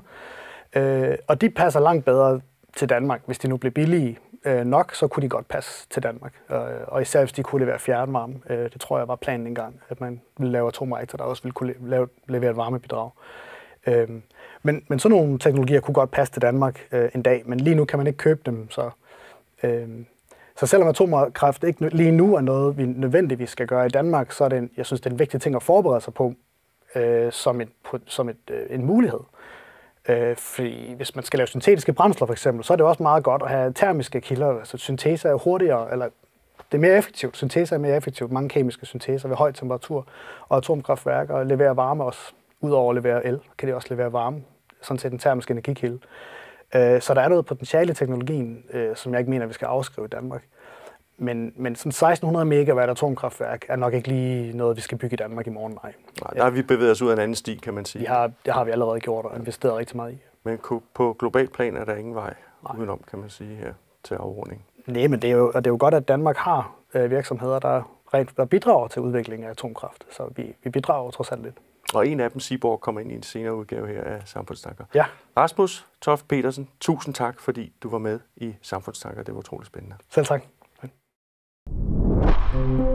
Øh, og de passer langt bedre til Danmark. Hvis de nu bliver billige øh, nok, så kunne de godt passe til Danmark. Øh, og især hvis de kunne levere fjernvarme. Øh, det tror jeg var planen engang, at man ville lave atomreaktor, der også ville kunne lave, levere et varmebidrag. Øh, Men, men sådan nogle teknologier kunne godt passe til Danmark øh, en dag, men lige nu kan man ikke købe dem. Så, øh, så selvom atomkraft ikke lige nu er noget, vi nødvendigvis skal gøre i Danmark, så er det en, jeg synes, det er en vigtig ting at forberede sig på øh, som, et, som et, øh, en mulighed. Øh, fordi hvis man skal lave syntetiske brændsler for eksempel, så er det også meget godt at have termiske kilder. Altså syntese er hurtigere, eller det er mere effektivt. Syntese er mere effektivt. Mange kemiske synteser ved høj temperatur, og atomkraftværker leverer varme også. Udover at levere el, kan det også levere varme. Sådan set en termisk energikilde. Så der er noget potentiale i teknologien, som jeg ikke mener, vi skal afskrive i Danmark. Men, men sådan seksten hundrede megawatt atomkraftværk er nok ikke lige noget, vi skal bygge i Danmark i morgen, nej. Nej, der har vi bevæget os ud af en anden sti, kan man sige. Vi har, det har vi allerede gjort og investeret rigtig meget i. Men på global plan er der ingen vej nej. udenom, kan man sige, her til afrunding. Nej, men det er jo, og det er jo godt, at Danmark har virksomheder, der, rent, der bidrager til udvikling af atomkraft. Så vi, vi bidrager trods alt lidt. Og en af dem, Seaborg, kommer ind i en senere udgave her af Samfundstanker. Ja. Rasmus Toft Petersen, tusind tak, fordi du var med i Samfundstanker. Det var utroligt spændende. Selv tak.